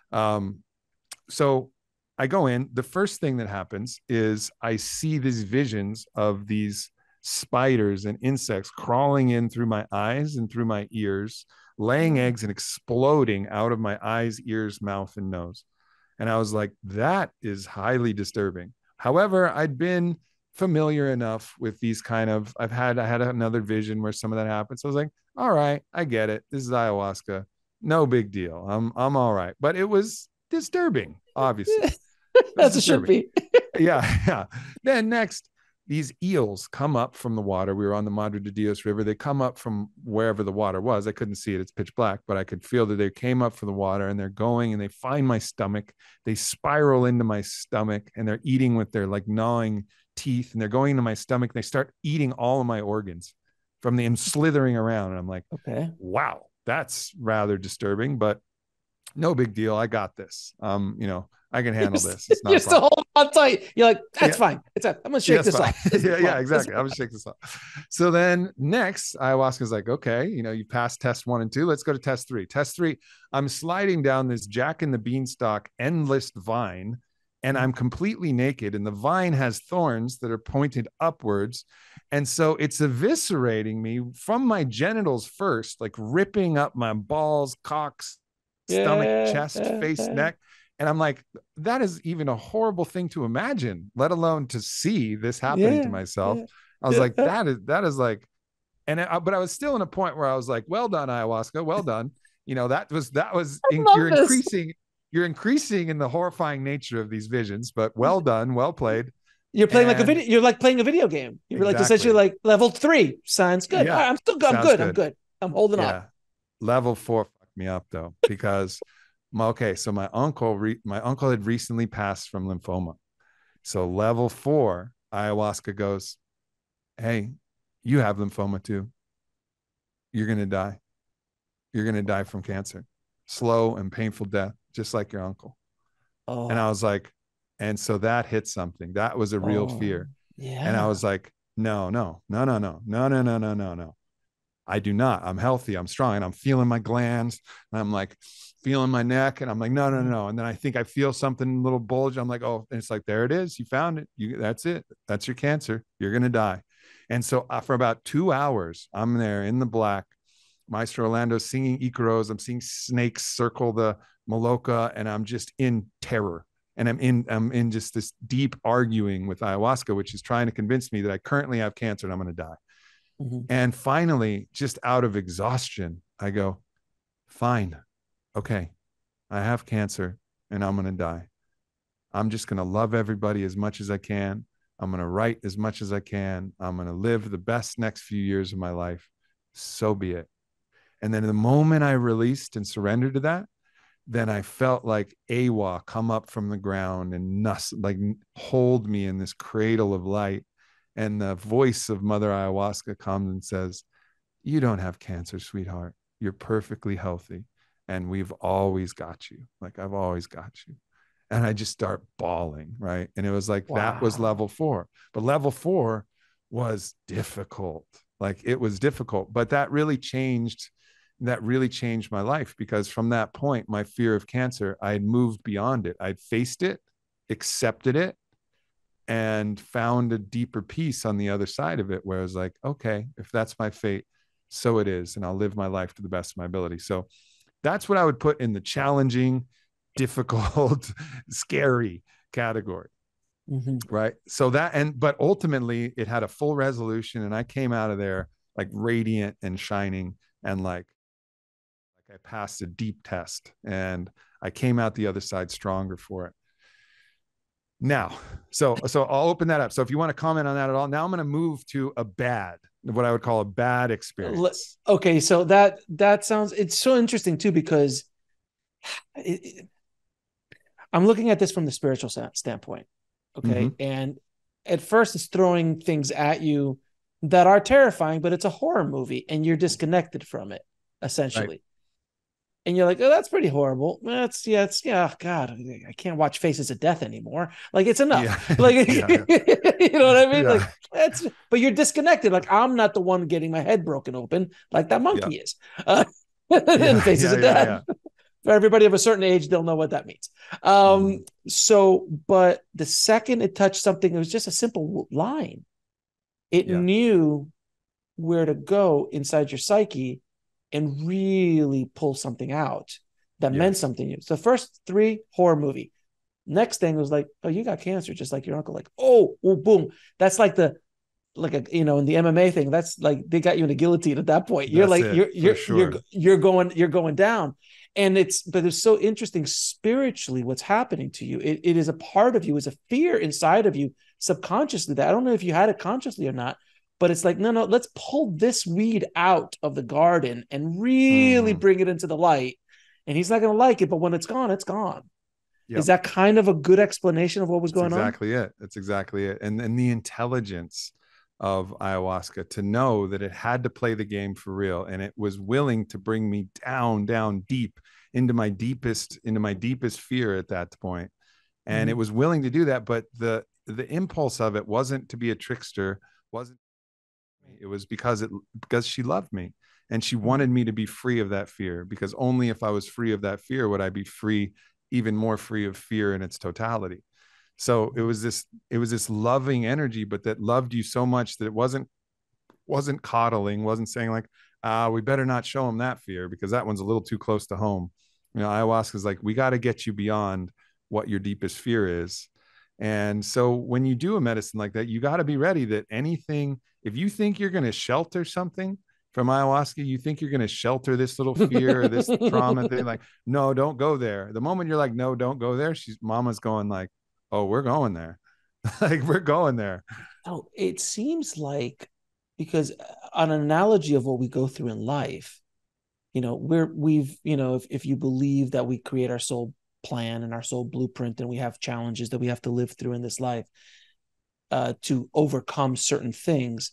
So I go in. The first thing that happens is I see these visions of these spiders and insects crawling in through my eyes and through my ears, laying eggs and exploding out of my eyes, ears, mouth, and nose. And I was like, that is highly disturbing. However, I'd been familiar enough with these kind of, I had another vision where some of that happened. So I was like, all right, I get it. This is ayahuasca. No big deal. I'm all right. But it was disturbing, obviously. As it should be. Yeah. Then next, these eels come up from the water. We were on the Madre de Dios River. They come up from wherever the water was. I couldn't see it. It's pitch black, but I could feel that they came up from the water, and they're going and they find my stomach. They spiral into my stomach, and they're eating with their like gnawing teeth, and they're going into my stomach. They start eating all of my organs from them slithering around. And I'm like, okay, wow, that's rather disturbing, but no big deal. I got this. I can handle this. It's not you're still holding on tight. You're like, that's fine. I'm going to shake this off. Yeah, exactly. I'm going to shake this off. So then next, ayahuasca is like, okay, you passed test 1 and 2. Let's go to test 3. Test 3, I'm sliding down this Jack and the Beanstalk endless vine, and I'm completely naked, and the vine has thorns that are pointed upwards. And so it's eviscerating me from my genitals first, like ripping up my balls, cocks, stomach, chest, face, neck. And I'm like, that is even a horrible thing to imagine, let alone to see this happening to myself. I was like, that is like, but I was still in a point where I was like, well done, ayahuasca, well done. You're increasing in the horrifying nature of these visions, but well done, well played. You're playing you're like playing a video game. You're like essentially like level 3. Sounds good. Yeah, I'm still good. I'm good. I'm holding on. Level 4 fucked me up though, because so my uncle had recently passed from lymphoma. So level 4, ayahuasca goes, hey, you have lymphoma too. You're going to die. You're going to die from cancer. Slow and painful death, just like your uncle. Oh. And I was like, and so that hit something. That was a real fear. Yeah. And I was like, no. I do not. I'm healthy. I'm strong. And I'm feeling my glands. And I'm like feeling my neck. And I'm like, no. And then I think I feel something, a little bulge. I'm like, oh, and it's like, there it is. You found it. That's it. That's your cancer. You're going to die. And so for about 2 hours, I'm there in the black, Maestro Orlando singing Icaros. I'm seeing snakes circle the Maloka, and I'm just in terror. And I'm in just this deep arguing with ayahuasca, which is trying to convince me that I currently have cancer and I'm going to die. Mm-hmm. And finally, just out of exhaustion, I go, fine. Okay. I have cancer and I'm going to die. I'm just going to love everybody as much as I can. I'm going to write as much as I can. I'm going to live the best next few years of my life. So be it. And then the moment I released and surrendered to that, then I felt like Awa come up from the ground and hold me in this cradle of light. And the voice of Mother Ayahuasca comes and says, you don't have cancer, sweetheart. You're perfectly healthy. And we've always got you. Like, I've always got you. And I just start bawling, right? And it was like, that was level 4. But level 4 was difficult. Like, it was difficult. But that really changed my life, because from that point, my fear of cancer, I had moved beyond it. I'd faced it, accepted it, and found a deeper peace on the other side of it, where I was like, okay, if that's my fate, so it is. And I'll live my life to the best of my ability. So that's what I would put in the challenging, difficult, scary category. Mm-hmm. Right. So but ultimately it had a full resolution, and I came out of there like radiant and shining, and like I passed a deep test, and I came out the other side stronger for it. Now, so I'll open that up. So if you want to comment on that at all, now I'm going to move to what I would call a bad experience. Okay. So that sounds, it's so interesting too, because I'm looking at this from the spiritual standpoint. Okay. Mm-hmm. And at first it's throwing things at you that are terrifying, but it's a horror movie and you're disconnected from it essentially. Right. And you're like, oh, that's pretty horrible. God, I can't watch Faces of Death anymore. Like, it's enough. Yeah. Like, you know what I mean? Yeah. Like, but you're disconnected. Like, I'm not the one getting my head broken open like that monkey is. In Faces of Death. Yeah. For everybody of a certain age, they'll know what that means. So, but the second it touched something, it was just a simple line. It knew where to go inside your psyche and really pull something out that meant something to you. So first 3, horror movie. Next thing was like, oh, you got cancer, just like your uncle. Like, oh, boom. That's like in the MMA thing, that's like they got you in a guillotine at that point. You're like, you're going down. And but it's so interesting spiritually what's happening to you. It is a part of you, is a fear inside of you subconsciously that I don't know if you had it consciously or not, but it's like, no, let's pull this weed out of the garden and really bring it into the light. And he's not going to like it, but when it's gone, it's gone. Yep. Is that kind of a good explanation of what was going on? That's exactly it. And the intelligence of ayahuasca to know that it had to play the game for real. And it was willing to bring me down deep into my deepest fear at that point. And it was willing to do that. But the impulse of it wasn't to be a trickster, it was because she loved me and she wanted me to be free of that fear, because only if I was free of that fear would I be free, even more free of fear in its totality. So it was this loving energy, but that loved you so much that it wasn't coddling, wasn't saying like, we better not show him that fear because that one's a little too close to home. Ayahuasca is like, we got to get you beyond what your deepest fear is. And so when you do a medicine like that, you got to be ready that anything, if you think you're going to shelter something from ayahuasca, you think you're going to shelter this little fear or this trauma thing, like, no, don't go there. The moment you're like, no, don't go there, mama's going like, oh, we're going there. Like, we're going there. Oh, it seems like, because an analogy of what we go through in life, if you believe that we create our soul plan and our soul blueprint, and we have challenges that we have to live through in this life to overcome certain things,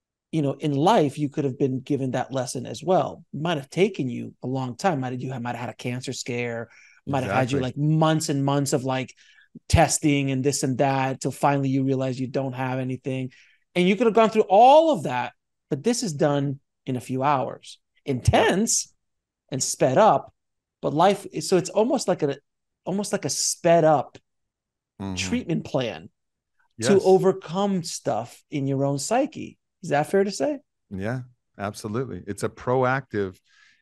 in life, you could have been given that lesson as well. It might have taken you a long time. You might have had a cancer scare, might have had you like months and months of like testing and this and that till finally you realize you don't have anything. And you could have gone through all of that, but this is done in a few hours, intense and sped up. But life is, so it's almost like a sped up treatment plan to overcome stuff in your own psyche. Is that fair to say? Yeah, absolutely. It's a proactive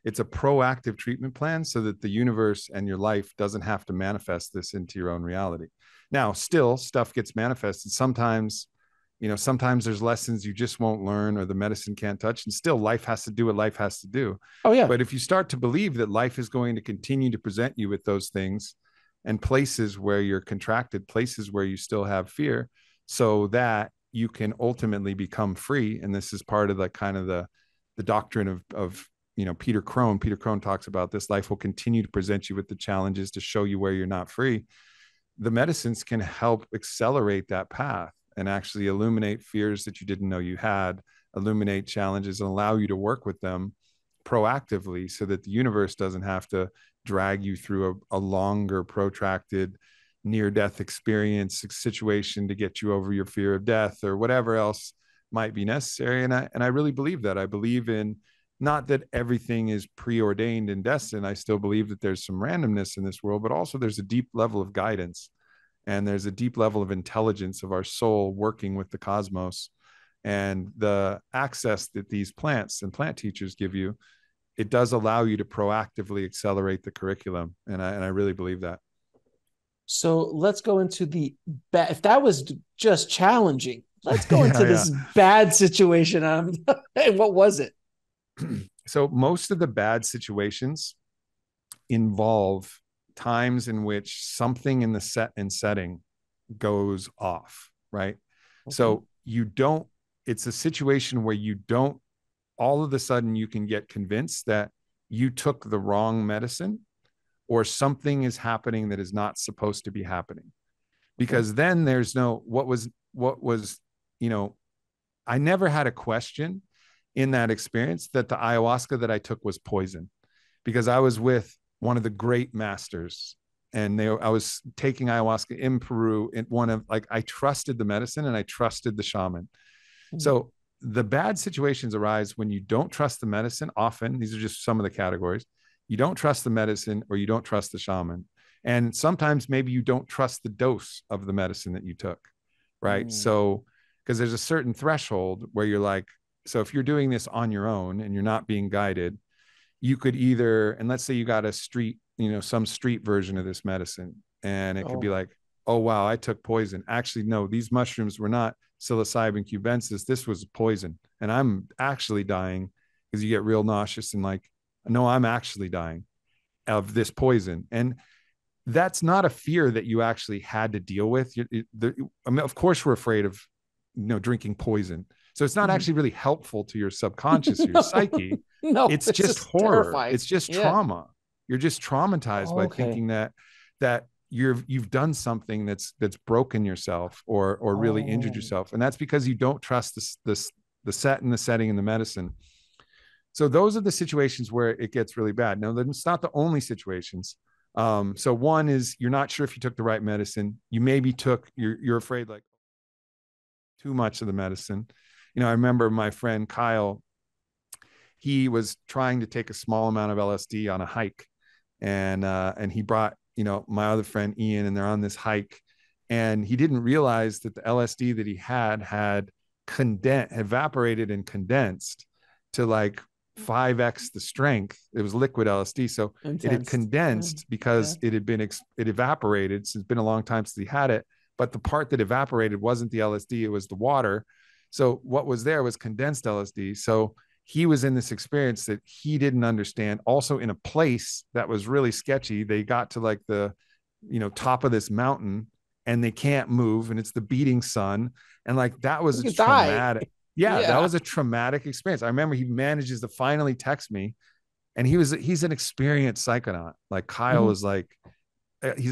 treatment plan so that the universe and your life doesn't have to manifest this into your own reality. Now, still stuff gets manifested. Sometimes there's lessons you just won't learn or the medicine can't touch, and still life has to do what life has to do. Oh yeah. But if you start to believe that life is going to continue to present you with those things and places where you're contracted, places where you still have fear, so that you can ultimately become free. And this is part of the kind of the doctrine of Peter Crone. Peter Crone talks about this. Life will continue to present you with the challenges to show you where you're not free. The medicines can help accelerate that path and actually illuminate fears that you didn't know you had, illuminate challenges, and allow you to work with them proactively so that the universe doesn't have to drag you through a longer, protracted near-death experience situation to get you over your fear of death or whatever else might be necessary. And I really believe that. I believe in, not that everything is preordained and destined. I still believe that there's some randomness in this world, but also there's a deep level of guidance and there's a deep level of intelligence of our soul working with the cosmos. And the access that these plants and plant teachers give you, it does allow you to proactively accelerate the curriculum. And I really believe that. So let's go into if that was just challenging, let's go into this bad situation. And what was it? So most of the bad situations involve times in which something in the set and setting goes off, right? Okay. So it's a situation where all of a sudden you can get convinced that you took the wrong medicine or something is happening that is not supposed to be happening. Because then there's I never had a question in that experience that the ayahuasca that I took was poison, because I was with one of the great masters and I was taking ayahuasca in Peru. I trusted the medicine and I trusted the shaman. Mm-hmm. So the bad situations arise when you don't trust the medicine. Often, these are just some of the categories. You don't trust the medicine or you don't trust the shaman. And sometimes maybe you don't trust the dose of the medicine that you took, right? So because there's a certain threshold where you're like, so if you're doing this on your own and you're not being guided, you could either, and let's say you got a street, some street version of this medicine, and it could be like, oh, wow, I took poison. Actually, no, these mushrooms were not psilocybin cubensis. This was poison. And I'm actually dying, because you get real nauseous and like, no, I'm actually dying of this poison. And that's not a fear that you actually had to deal with. I mean, of course, we're afraid of, drinking poison. So it's not actually really helpful to your subconscious, or your psyche. No, it's just horror. terrifying. It's just trauma. You're just traumatized by thinking that you've done something that's broken yourself or really injured yourself. And that's because you don't trust the set and the setting and the medicine. So those are the situations where it gets really bad. Now, it's not the only situations. So one is, you're not sure if you took the right medicine. You maybe you're afraid like too much of the medicine. I remember my friend Kyle, he was trying to take a small amount of LSD on a hike, and he brought, my other friend Ian, and they're on this hike, and he didn't realize that the LSD that he had evaporated and condensed to like 5x the strength. It was liquid LSD. So it had condensed because it evaporated. So it's been a long time since he had it, but the part that evaporated wasn't the LSD, it was the water. So what was there was condensed LSD. So he was in this experience that he didn't understand, also in a place that was really sketchy. They got to like the, top of this mountain, and they can't move, and it's the beating sun. And like, that was a traumatic. Yeah, that was a traumatic experience. I remember he manages to finally text me, and he's an experienced psychonaut. Like Kyle is like, he's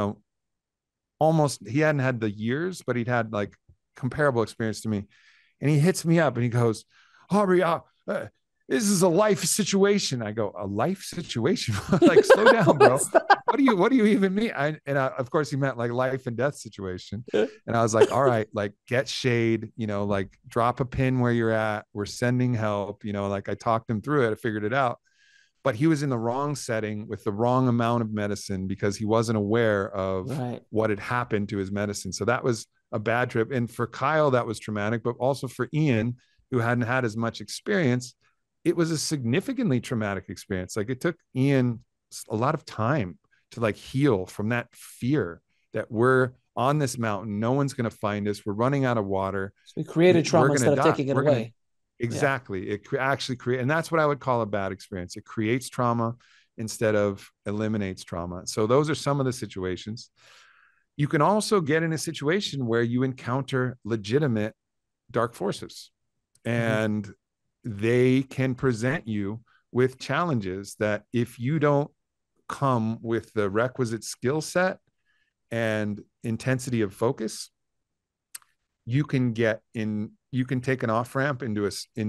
almost, he hadn't had the years, but he'd had like comparable experience to me. And he hits me up and he goes, Aubrey, this is a life situation. I go, a life situation? Like, slow down, bro. What do you even mean? Of course he meant like life and death situation. And I was like, all right, like, get shade, like drop a pin where you're at. We're sending help, like I talked him through it. I figured it out. But he was in the wrong setting with the wrong amount of medicine because he wasn't aware of what had happened to his medicine. So that was a bad trip. And for Kyle, that was traumatic, but also for Ian, who hadn't had as much experience, it was a significantly traumatic experience. Like, it took Ian a lot of time to like heal from that fear that we're on this mountain. No one's going to find us. We're running out of water. So we created trauma instead of taking it away. Exactly. It actually creates, and that's what I would call a bad experience. It creates trauma instead of eliminates trauma. So those are some of the situations. You can also get in a situation where you encounter legitimate dark forces, and they can present you with challenges that, if you don't come with the requisite skill set and intensity of focus, you can take an off ramp into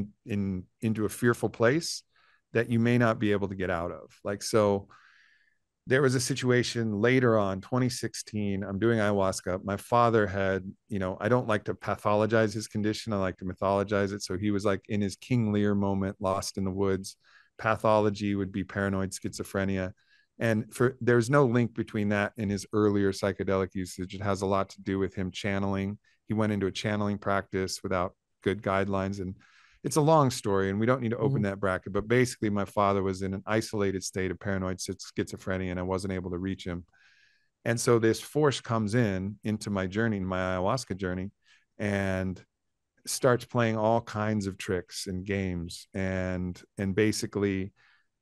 a fearful place that you may not be able to get out of. Like, so there was a situation later on, 2016, I'm doing ayahuasca. My father had, I don't like to pathologize his condition. I like to mythologize it. So he was like in his King Lear moment, lost in the woods. Pathology would be paranoid schizophrenia. And there's no link between that and his earlier psychedelic usage. It has a lot to do with him channeling. He went into a channeling practice without good guidelines. And it's a long story, and we don't need to open that bracket. But basically, my father was in an isolated state of paranoid schizophrenia, and I wasn't able to reach him. And so this force comes into my journey, my ayahuasca journey, and starts playing all kinds of tricks and games, and basically,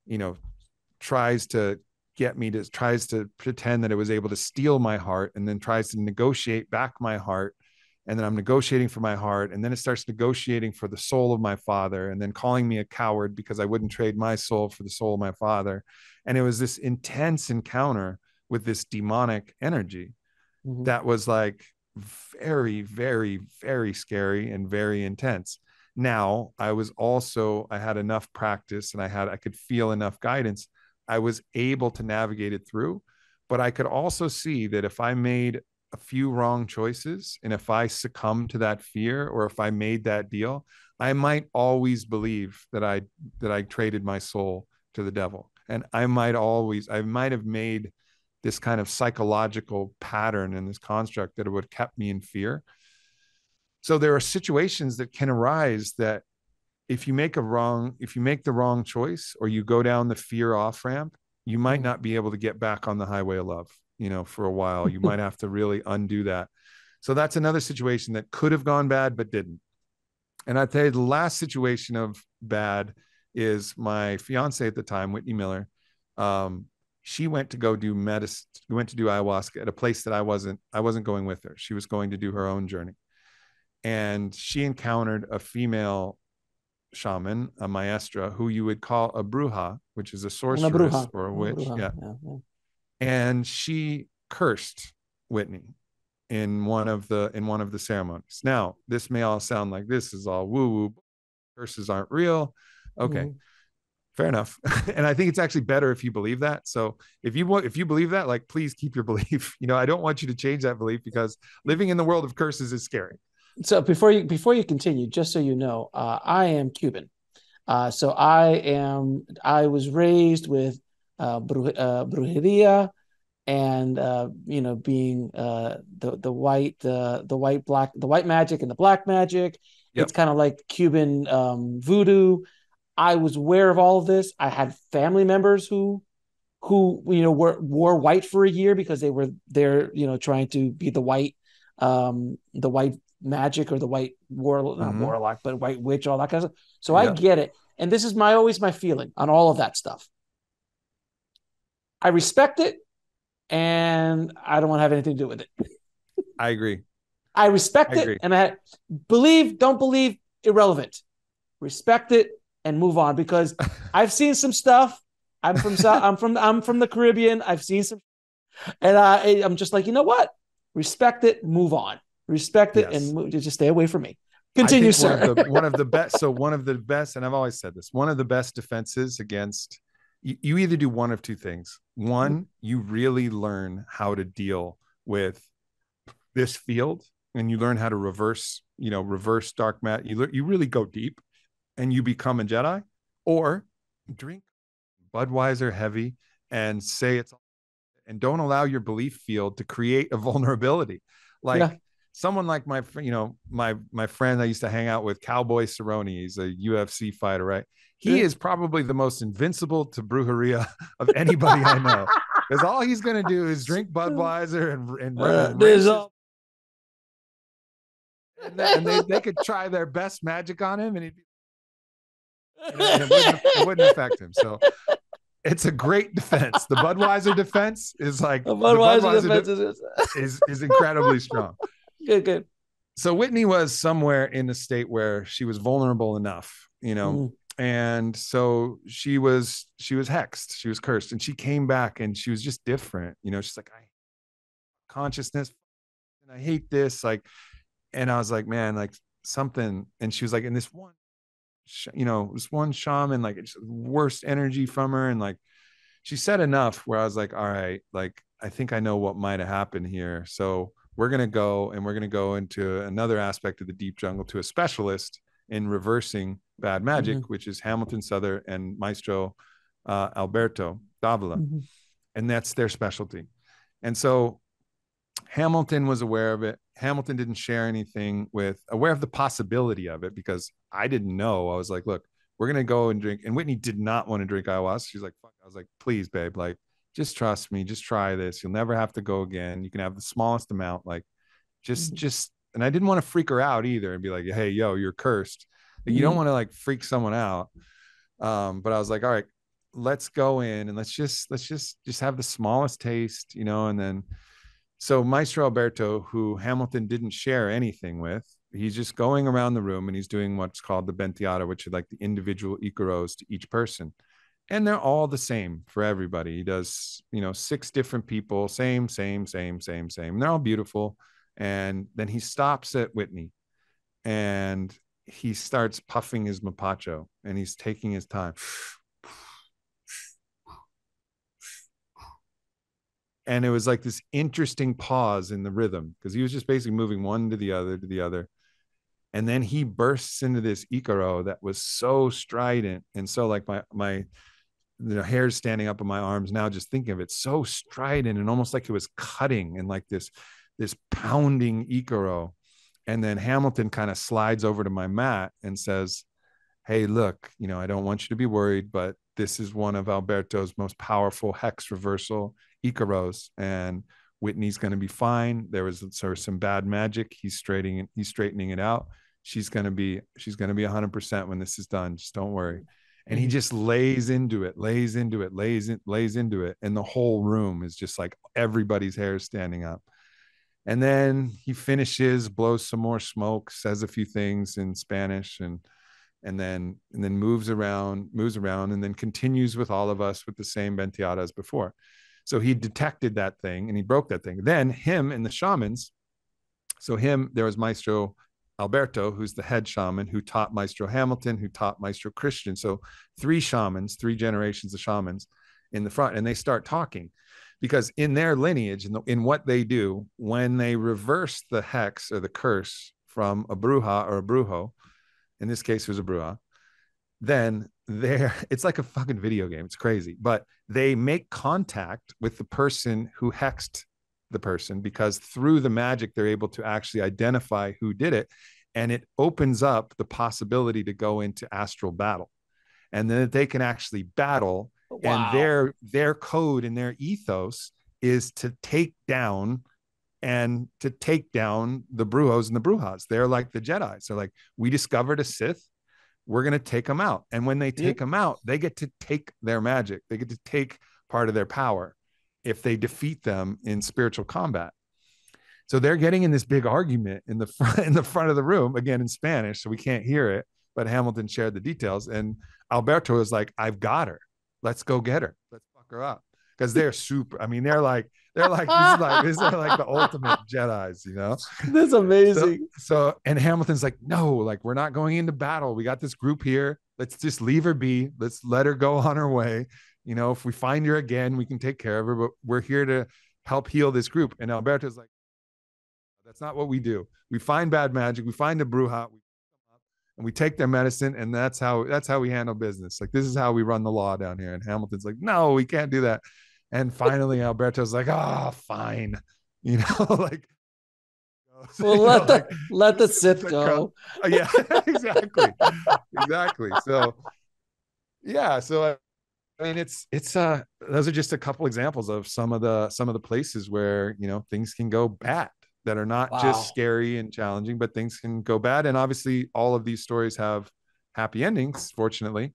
tries to pretend that it was able to steal my heart, and then tries to negotiate back my heart. And then I'm negotiating for my heart. And then it starts negotiating for the soul of my father, and then calling me a coward because I wouldn't trade my soul for the soul of my father. And it was this intense encounter with this demonic energy that was like very, very, very scary and very intense. Now, I had enough practice, and I could feel enough guidance. I was able to navigate it through, but I could also see that if I made a few wrong choices, and if I succumbed to that fear, or if I made that deal, I might always believe that I traded my soul to the devil. And I might have made this kind of psychological pattern and this construct that it would have kept me in fear. So there are situations that can arise that if you make the wrong choice, or you go down the fear off ramp, you might not be able to get back on the highway of love, for a while. You might have to really undo that. So that's another situation that could have gone bad, but didn't. And I'd say the last situation of bad is my fiance at the time, Whitney Miller. She went to go do medicine, went to do ayahuasca at a place that I wasn't going with her. She was going to do her own journey. And she encountered a female shaman, a maestra, who you would call a bruja, which is a sorceress or a witch. Yeah. And she cursed Whitney in one of the ceremonies. Now, this may all sound like this is all woo-woo. Curses aren't real. Okay. Fair enough. And I think it's actually better if you believe that. So if you believe that, like, please keep your belief. I don't want you to change that belief, because living in the world of curses is scary. So before you continue, just so you know, I am Cuban. So I was raised with brujeria, and being the white magic and the black magic. Yep. It's kind of like Cuban voodoo. I was aware of all of this. I had family members who wore white for a year because they were there, trying to be the white magic, or the white not warlock, but white witch, all that kind of stuff. So I get it. And this is always my feeling on all of that stuff. I respect it, and I don't want to have anything to do with it. I agree. I respect it, and I don't believe, irrelevant. Respect it and move on, because I've seen some stuff. I'm from the Caribbean. I've seen some, and I'm just like, you know what? Respect it, move on. Respect it, and just stay away from me. Continue, sir. One of the best, and I've always said this, one of the best defenses against, you either do one of two things. One, you really learn how to deal with this field, and you learn how to reverse dark matter. You really go deep, and you become a Jedi. Or drink Budweiser heavy and say it's, and don't allow your belief field to create a vulnerability. Like someone like my friend I used to hang out with, Cowboy Cerrone. He's a UFC fighter, right? He is probably the most invincible to brujeria of anybody I know, because all he's going to do is drink Budweiser and they could try their best magic on him, and it wouldn't affect him. So it's a great defense. The Budweiser defense is like is incredibly strong. Good. So Whitney was somewhere in a state where she was vulnerable enough, and so she was hexed, she was cursed, and she came back, and she was just different. She's like, I consciousness, and I hate this, like, and I was like, man, like something. And she was like, in this one, this one shaman, like, it's worst energy from her, and like, she said enough where I was like, all right, like, I think I know what might have happened here. So we're going to go into another aspect of the deep jungle, to a specialist in reversing bad magic, which is Hamilton Souther and Maestro Alberto Davila. And that's their specialty. And so Hamilton was aware of it. Hamilton didn't share anything aware of the possibility of it, because I didn't know. I was like, look, we're going to go and drink. And Whitney did not want to drink ayahuasca. She's like, fuck. I was like, please, babe, like, just trust me, just try this. You'll never have to go again. You can have the smallest amount. Like, just, and I didn't want to freak her out either and be like, hey, yo, you're cursed. You don't want to like freak someone out. But I was like, all right, let's go in and let's just have the smallest taste, and then, so Maestro Alberto, who Hamilton didn't share anything with, he's just going around the room and he's doing what's called the benteada, which are like the individual icaros to each person. And they're all the same for everybody. He does, 6 different people, same. They're all beautiful. And then he stops at Whitney and he starts puffing his mapacho, and he's taking his time. And it was like this interesting pause in the rhythm, because he was just basically moving one to the other. And then he bursts into this icaro that was so strident. And so like my hair's standing up on my arms now, just thinking of it, so strident and almost like it was cutting, and like this pounding icaro. And then Hamilton kind of slides over to my mat and says, hey, look, I don't want you to be worried, but this is one of Alberto's most powerful hex reversal Icaros, and Whitney's going to be fine. There was sort of some bad magic. He's straightening it out. She's going to be 100% when this is done. Just don't worry. And he just lays into it. And the whole room is just like everybody's hair is standing up. And then he finishes, blows some more smoke, says a few things in Spanish, and then moves around, and then continues with all of us with the same venteada as before. So he detected that thing and he broke that thing. Then him and the shamans. So there was Maestro Alberto, who's the head shaman, who taught Maestro Hamilton, who taught Maestro Christian. So 3 shamans, 3 generations of shamans in the front, and they start talking. Because in their lineage, in what they do, when they reverse the hex or the curse from a bruja or a brujo, in this case it was a bruja, then it's like a fucking video game. It's crazy. But they make contact with the person who hexed the person, because through the magic, they're able to actually identify who did it. And it opens up the possibility to go into astral battle. And then they can actually battle. Wow. And their code and their ethos is to take down the brujos and the brujas. They're like the Jedis. They're like, we discovered a Sith. We're going to take them out. And when they take them out, they get to take their magic. They get to take part of their power if they defeat them in spiritual combat. So they're getting in this big argument in the front of the room, again in Spanish, so we can't hear it, but Hamilton shared the details. And Alberto is like, I've got her. Let's go get her. Let's fuck her up. Because they're super. I mean, they're like this is like the ultimate Jedis, That's amazing. So and Hamilton's like, no, like we're not going into battle. We got this group here. Let's just leave her be. Let's let her go on her way. If we find her again, we can take care of her, but we're here to help heal this group. And Alberto's like, that's not what we do. We find bad magic. We find a bruja, and we take their medicine, and that's how we handle business. Like, this is how we run the law down here. And Hamilton's like, no, we can't do that. And finally, Alberto's like, oh, fine. Like, well, let the Sith go. Yeah, exactly. So, yeah. So, I mean, it's those are just a couple examples of some of the places where, things can go bad that are not just scary and challenging, but things can go bad. And obviously all of these stories have happy endings, fortunately.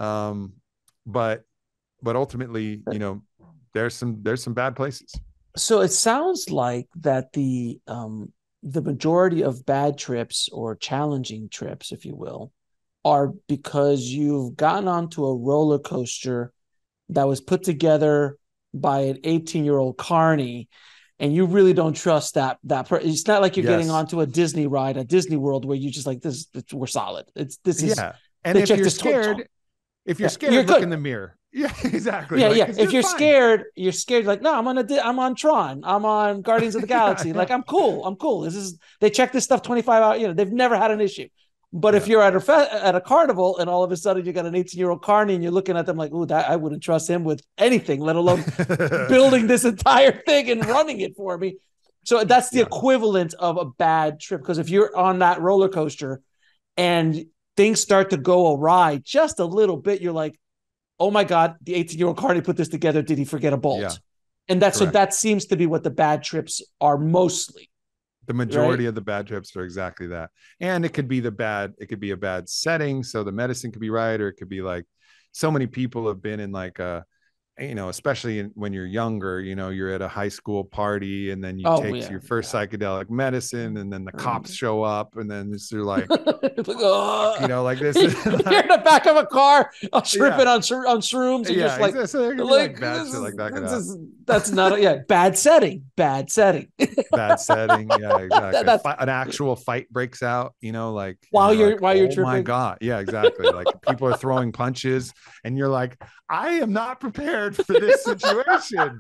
But ultimately, there's some bad places. So it sounds like that the majority of bad trips or challenging trips, if you will, are because you've gotten onto a roller coaster that was put together by an 18-year-old carny, and you really don't trust that it's not like you're getting onto a Disney ride at Disney World where you just like, this, we're solid. And if you're scared, look in the mirror. Yeah, exactly. Yeah, like, if you're scared, like, no, I'm on Tron. I'm on Guardians of the Galaxy. Like, I'm cool. They check this stuff 25 hours. They've never had an issue. But if you're at a carnival and all of a sudden you got an 18-year-old carny and you're looking at them like, ooh, I wouldn't trust him with anything, let alone building this entire thing and running it for me. So that's the equivalent of a bad trip. Because if you're on that roller coaster and things start to go awry just a little bit, you're like, oh my God, the 18-year-old carny put this together. Did he forget a bolt? Yeah. And that seems to be what the bad trips are mostly. The majority of the bad trips are exactly that. And it could be a bad setting. So the medicine could be right. Or it could be like, so many people have been in like especially when you're younger, you're at a high school party and then you take your first psychedelic medicine and then the cops show up and then they're like, like this. You're in the back of a car, tripping on shrooms. And just like, so like bad shit like that. That's not, bad setting. Bad setting. Yeah, exactly. An actual fight breaks out, like while you're tripping. Oh my God. Yeah, exactly. Like people are throwing punches and you're like, I am not prepared for this situation.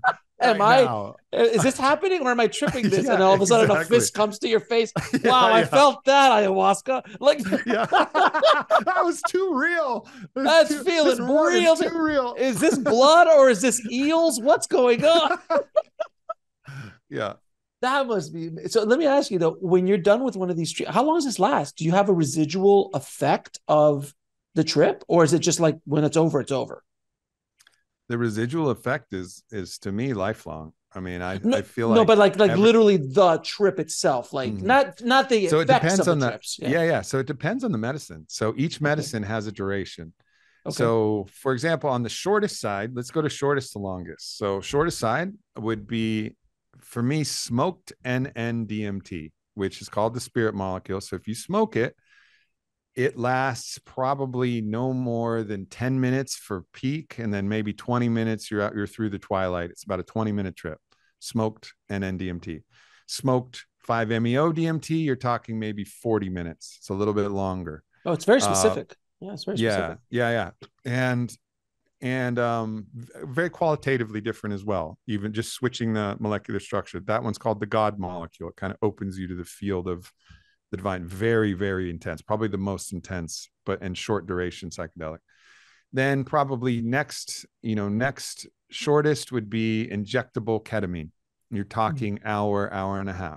Is this happening or am I tripping this? And all of a sudden a fist comes to your face. Wow, I felt that ayahuasca. Like, that was too real. That's feeling real. Too real. Is this blood or is this eels? What's going on? Yeah. That must be. So let me ask you though, when you're done with one of these trips, how long does this last? Do you have a residual effect of the trip, or is it just like when it's over, it's over? The residual effect is to me lifelong. I mean, No, I feel no, like but like literally the trip itself, like Mhm. not the So it effects depends of the on the trips. Yeah. yeah. So it depends on the medicine. So each Okay. medicine has a duration. Okay. So for example, on the shortest side, let's go to shortest to longest. So shortest side would be for me smoked NN-DMT, which is called the spirit molecule. So if you smoke it, it lasts probably no more than 10 minutes for peak, and then maybe 20 minutes you're out, you're through the twilight. It's about a 20-minute trip. Smoked NN-DMT. Smoked 5-MeO DMT, you're talking maybe 40 minutes. It's a little bit longer. Oh, it's very uh specific. Yeah, it's very yeah, specific. yeah, and very qualitatively different as well, even just switching the molecular structure. That one's called the God molecule. It kind of opens you to the field of the divine. Very, very intense, probably the most intense, but in short duration psychedelic. Then probably next shortest would be injectable ketamine. You're talking hour and a half,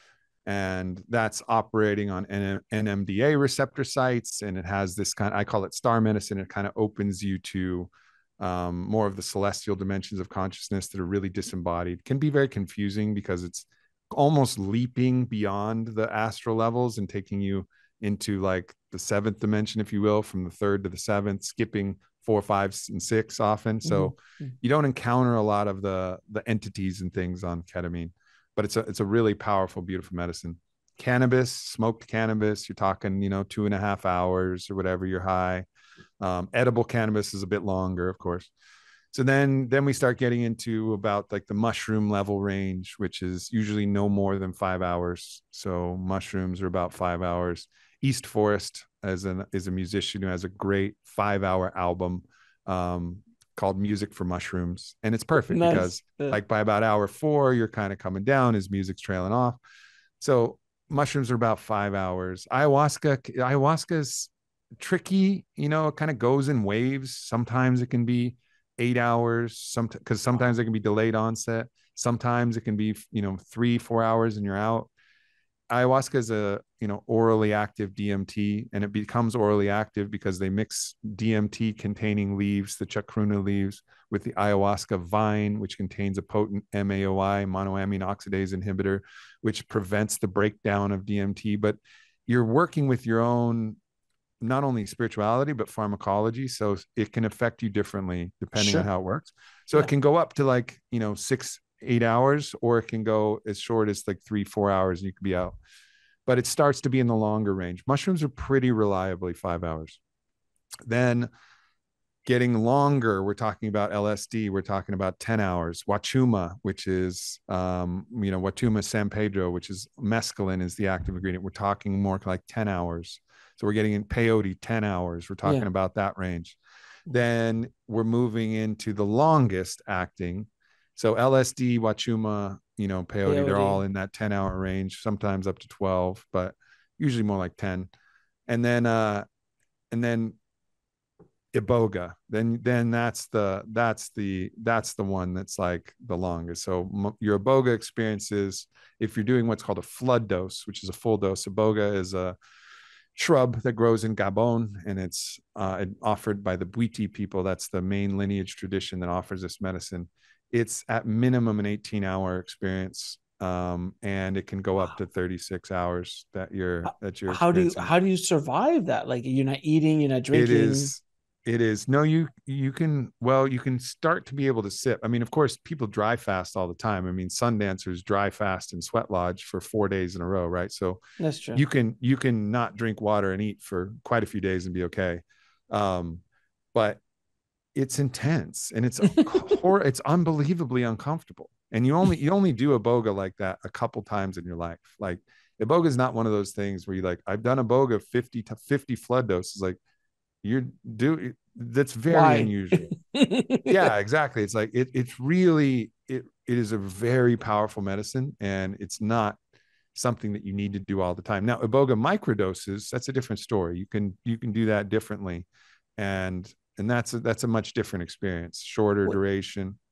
and that's operating on NMDA receptor sites, and it has this kind, I call it star medicine. It kind of opens you to more of the celestial dimensions of consciousness that are really disembodied. It can be very confusing because it's almost leaping beyond the astral levels and taking you into like the seventh dimension, if you will, from the third to the seventh, skipping 4, 5, and 6 often. So Mm-hmm. you don't encounter a lot of the entities and things on ketamine, but it's a really powerful, beautiful medicine. Cannabis, smoked cannabis, you're talking 2.5 hours or whatever, you're high. Edible cannabis is a bit longer, of course. So then we start getting into about like the mushroom level range, which is usually no more than 5 hours. So mushrooms are about 5 hours. East Forest is a musician who has a great 5 hour album called Music for Mushrooms. And it's perfect Nice. because like by about hour 4, you're kind of coming down, his music's trailing off. So mushrooms are about 5 hours. Ayahuasca is tricky, it kind of goes in waves. Sometimes it can be 8 hours, because sometimes it can be delayed onset. Sometimes it can be 3-4 hours and you're out. Ayahuasca is a orally active DMT, and it becomes orally active because they mix DMT containing leaves, the chacruna leaves, with the ayahuasca vine, which contains a potent MAOI, monoamine oxidase inhibitor, which prevents the breakdown of DMT. But you're working with your own, not only spirituality but pharmacology, so it can affect you differently depending on Sure. how it works. So Yeah. it can go up to like 6-8 hours, or it can go as short as like 3-4 hours and you can be out. But it starts to be in the longer range. Mushrooms are pretty reliably 5 hours. Then getting longer, we're talking about LSD, we're talking about 10 hours. Huachuma, which is Huachuma San Pedro, which is mescaline is the active ingredient, we're talking more like 10 hours. So we're getting in peyote, 10 hours, we're talking Yeah. about that range. Then we're moving into the longest acting. So LSD, Huachuma, peyote, they're all Peyote. in that 10-hour range, sometimes up to 12, but usually more like 10. And then iboga, then that's the one that's like the longest. So your iboga experiences, if you're doing what's called a flood dose, which is a full dose. Iboga is a shrub that grows in Gabon, and it's offered by the Bwiti people. That's the main lineage tradition that offers this medicine. It's at minimum an 18-hour experience, and it can go up to 36 hours that you're experiencing. How do you survive that? Like you're not eating, you're not It drinking. is it is no, you can, well, you can start to be able to sip. I mean, of course, people dry fast all the time. I mean, sun dancers dry fast in sweat lodge for 4 days in a row, right? So That's true. you can not drink water and eat for quite a few days and be okay. But it's intense, and it's unbelievably uncomfortable. And you only do a boga like that a couple times in your life. Like the boga is not one of those things where you like, I've done a boga 50 to 50 flood doses. Like you're do that's very Why? unusual. Yeah, exactly. It's like it's really it is a very powerful medicine, and it's not something that you need to do all the time. Now, iboga microdoses, that's a different story. You can do that differently, and that's a much different experience, shorter duration.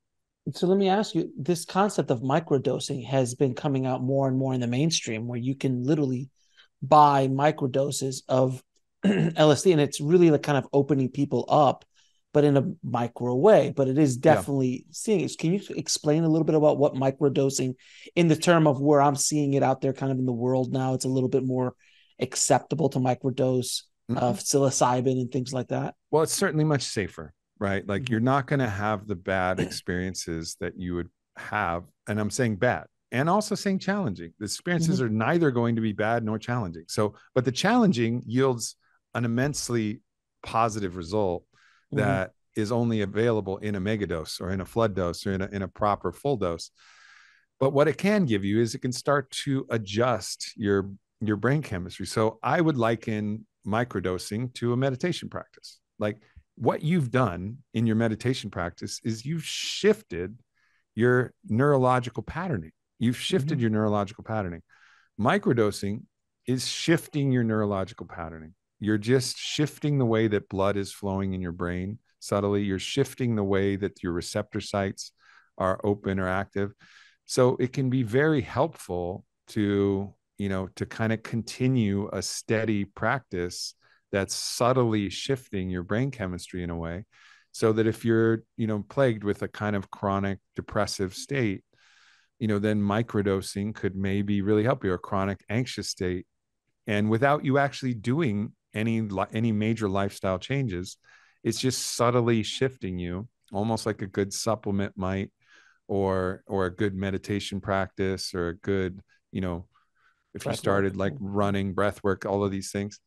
So let me ask you, this concept of microdosing has been coming out more and more in the mainstream, where you can literally buy microdoses of LSD, and it's really like kind of opening people up, but in a micro way. But it is Yeah. definitely seeing it. Can you explain a little bit about what microdosing, in the term of where I'm seeing it out there kind of in the world now? It's a little bit more acceptable to microdose of psilocybin and things like that. Well, it's certainly much safer, right? Like Mm-hmm. you're not going to have the bad experiences that you would have. And I'm saying bad and also saying challenging. The experiences Mm-hmm. are neither going to be bad nor challenging. So, but the challenging yields an immensely positive result Mm-hmm. that is only available in a megadose or in a flood dose or in a proper full dose. But what it can give you is it can start to adjust your brain chemistry. So I would liken microdosing to a meditation practice. Like what you've done in your meditation practice is you've shifted your neurological patterning. You've Mm-hmm. shifted your neurological patterning. Microdosing is shifting your neurological patterning. You're just shifting the way that blood is flowing in your brain subtly. You're shifting the way that your receptor sites are open or active. So it can be very helpful to, to kind of continue a steady practice that's subtly shifting your brain chemistry in a way, so that if you're, plagued with a kind of chronic depressive state, then microdosing could maybe really help you, or chronic anxious state. And without you actually doing any major lifestyle changes, it's just subtly shifting you, almost like a good supplement might, or a good meditation practice, or a good, if you Breath work. started like running, breath work, all of these things.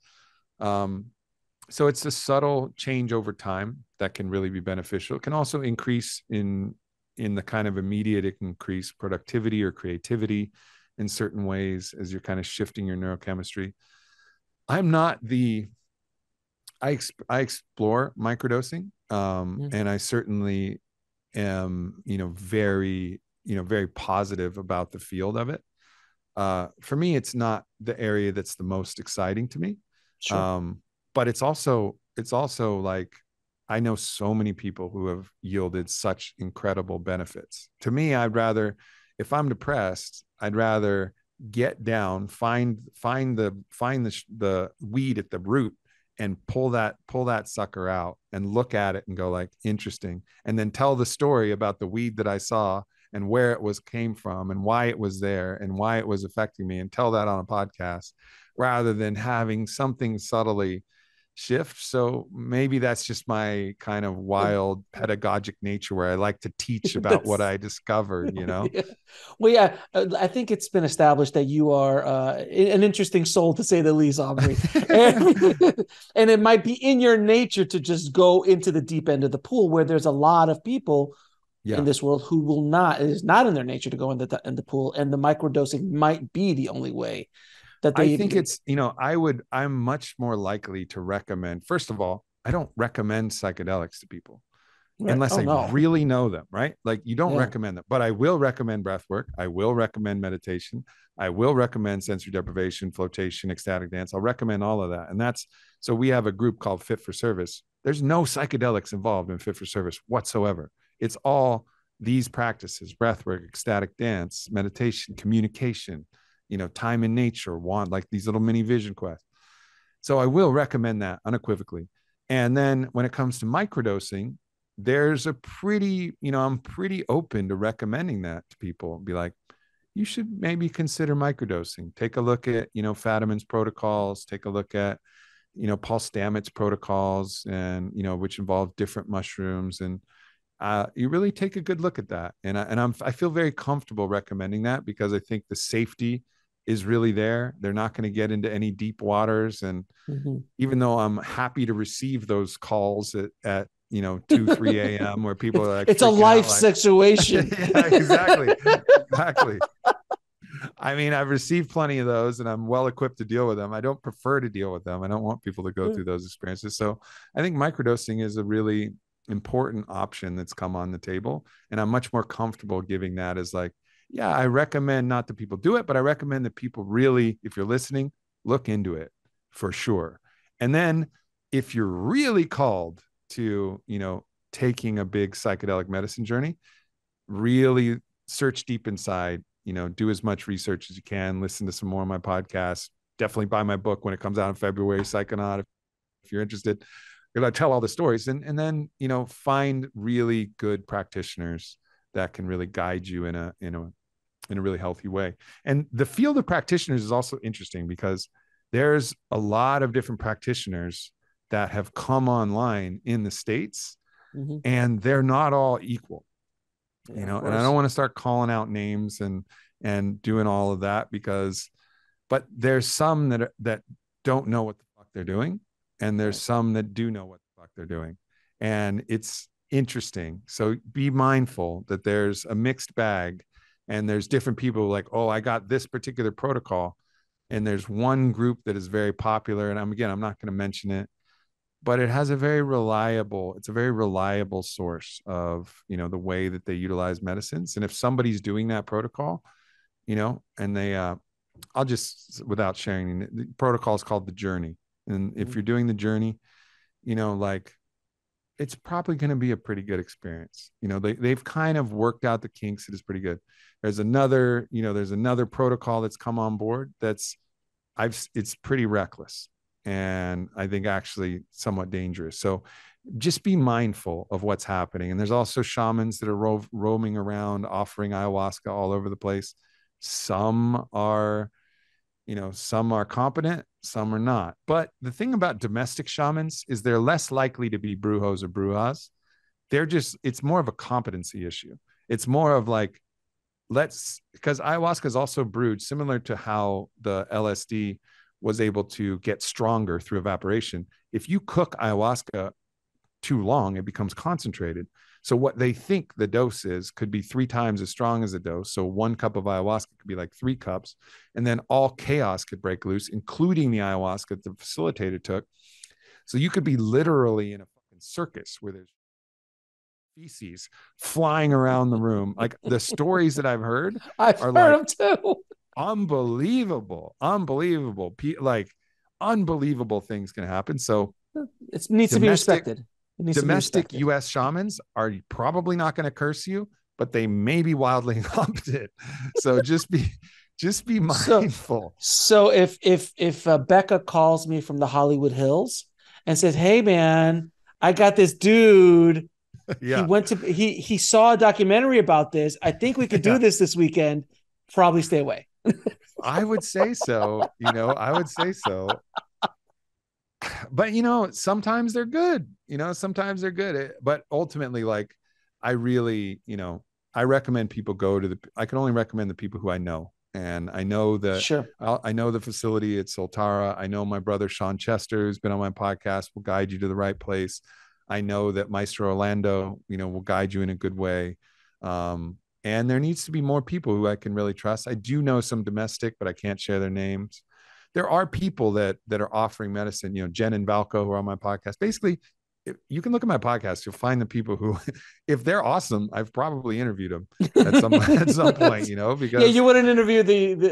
So it's a subtle change over time that can really be beneficial. It can also increase in the kind of immediate, it can increase productivity or creativity in certain ways as you're kind of shifting your neurochemistry. I'm not the I explore microdosing, Mm-hmm. and I certainly am, very positive about the field of it. For me, it's not the area that's the most exciting to me. Sure. But it's also like, I know so many people who have yielded such incredible benefits. To me, if I'm depressed, I'd rather get down, find the weed at the root, and pull that sucker out and look at it and go like, interesting, and then tell the story about the weed that I saw and where it was came from and why it was there and why it was affecting me, and tell that on a podcast, rather than having something subtly shift. So maybe that's just my kind of wild pedagogic nature, where I like to teach about what I discovered. Yeah. Well, yeah, I think it's been established that you are an interesting soul, to say the least, Aubrey. And, and it might be in your nature to just go into the deep end of the pool, where there's a lot of people in Yeah. this world who it is not in their nature to go in the pool. And the microdosing might be the only way that I they, think it's, I'm much more likely to recommend, first of all, I don't recommend psychedelics to people right. unless Oh, I no. really know them, right? Like you don't Yeah. recommend them, but I will recommend breath work. I will recommend meditation. I will recommend sensory deprivation, flotation, ecstatic dance. I'll recommend all of that. And so we have a group called Fit for Service. There's no psychedelics involved in Fit for Service whatsoever. It's all these practices: breath work, ecstatic dance, meditation, communication, time in nature, like these little mini vision quests. So I will recommend that unequivocally. And then when it comes to microdosing, I'm pretty open to recommending that to people. Be like, you should maybe consider microdosing. Take a look at, Fadiman's protocols, take a look at, Paul Stamets protocols, and, which involve different mushrooms. And you really take a good look at that. I feel very comfortable recommending that, because I think the safety is really there. They're not going to get into any deep waters. And Mm-hmm. even though I'm happy to receive those calls at 2, 3 a.m. where people are like It's a freaking out, life like, situation. yeah, exactly. Exactly. I mean, I've received plenty of those and I'm well equipped to deal with them. I don't prefer to deal with them. I don't want people to go through those experiences. So I think microdosing is a really important option that's come on the table. And I'm much more comfortable giving that as like, yeah, I recommend not that people do it, but I recommend that people really, if you're listening, look into it for sure. And then if you're really called to, taking a big psychedelic medicine journey, really search deep inside, do as much research as you can, listen to some more of my podcasts, definitely buy my book when it comes out in February, Psychonaut, if you're interested. I tell all the stories, and then, find really good practitioners that can really guide you in a really healthy way. And the field of practitioners is also interesting because there's a lot of different practitioners that have come online in the States, and they're not all equal, and I don't want to start calling out names and doing all of that but there's some that don't know what the fuck they're doing, and there's some that do know what the fuck they're doing, and it's interesting. So be mindful that there's a mixed bag, and there's different people like, oh, I got this particular protocol, and there's one group that is very popular, and I'm not going to mention it, but it has it's a very reliable source of, the way that they utilize medicines. And if somebody's doing that protocol, and they, I'll just, without sharing, the protocol is called the journey. And if you're doing the journey, like, it's probably going to be a pretty good experience. They've kind of worked out the kinks. It is pretty good. There's another protocol that's come on board it's pretty reckless, and I think actually somewhat dangerous. So just be mindful of what's happening. And there's also shamans that are roaming around offering ayahuasca all over the place. Some are competent, some are not. But the thing about domestic shamans is they're less likely to be brujos or brujas. It's more of a competency issue. It's more of like, because ayahuasca is also brewed similar to how the LSD was able to get stronger through evaporation. If you cook ayahuasca too long, it becomes concentrated. So what they think the dose is could be 3 times as strong as the dose. So 1 cup of ayahuasca could be like 3 cups, and then all chaos could break loose, including the ayahuasca the facilitator took. So you could be literally in a fucking circus where there's feces flying around the room. Like, the stories that I've heard are like them too. Unbelievable. Like, unbelievable things can happen. So it needs to be respected. Domestic U.S. shamans are probably not going to curse you, but they may be wildly incompetent. So just be mindful. So if Becca calls me from the Hollywood Hills and says, "Hey man, I got this dude. Yeah. He saw a documentary about this. I think we could do this weekend." Probably stay away. I would say so. But sometimes they're good. But ultimately, like, I really, I recommend people I can only recommend the people who I know. And I know that sure. I know the facility at Soltara. I know my brother Sean Chester, who's been on my podcast, will guide you to the right place. I know that Maestro Orlando, will guide you in a good way. And there needs to be more people who I can really trust. I do know some domestic, but I can't share their names. There are people that are offering medicine, Jen and Valco, who are on my podcast. Basically, you can look at my podcast. You'll find the people who, if they're awesome, I've probably interviewed them at some point, because you wouldn't interview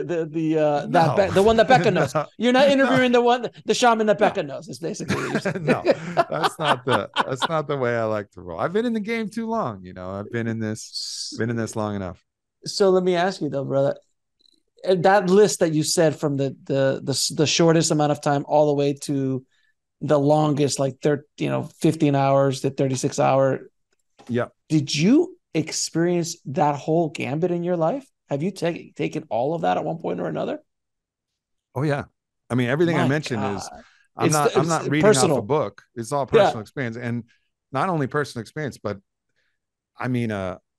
the one that Becca knows. No. You're not interviewing the shaman that Becca knows. Is basically what you're saying. No, that's not the way I like to roll. I've been in the game too long. I've been in this long enough. So let me ask you though, brother, that list that you said from the shortest amount of time all the way to the longest, like 15 hours to 36 hour. Yeah. Did you experience that whole gambit in your life? Have you taken all of that at one point or another? Oh yeah. I mean, everything I mentioned is, I'm not reading personal. Off a book. It's all personal experience, and not only personal experience, but I mean,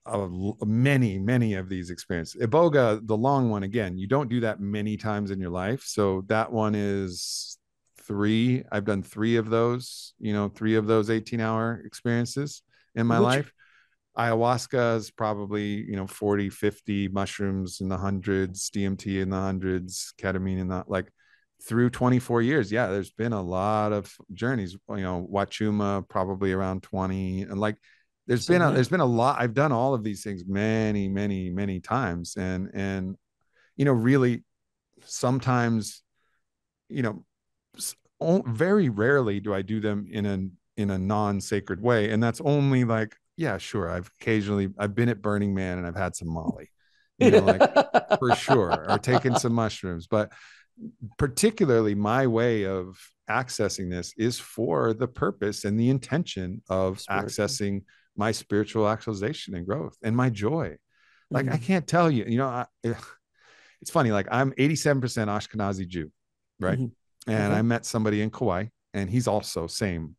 many of these experiences. Iboga, the long one, again, you don't do that many times in your life. So that one is 3. I've done 3 of those, 3 of those 18-hour experiences in my life. Ayahuasca is probably, 40, 50, mushrooms in the hundreds, DMT in the hundreds, ketamine in the, like, through 24 years. Yeah, there's been a lot of journeys, Huachuma probably around 20, and like, there's been a lot. I've done all of these things many times, and really, sometimes, very rarely do I do them in a non-sacred way, and that's only like, yeah, sure. I've been at Burning Man and I've had some Molly, like for sure, or taken some mushrooms. But particularly my way of accessing this is for the purpose and the intention of accessing my spiritual actualization and growth and my joy. Like, I can't tell you, it's funny. Like, I'm 87% Ashkenazi Jew, right? And I met somebody in Kauai, and he's also same.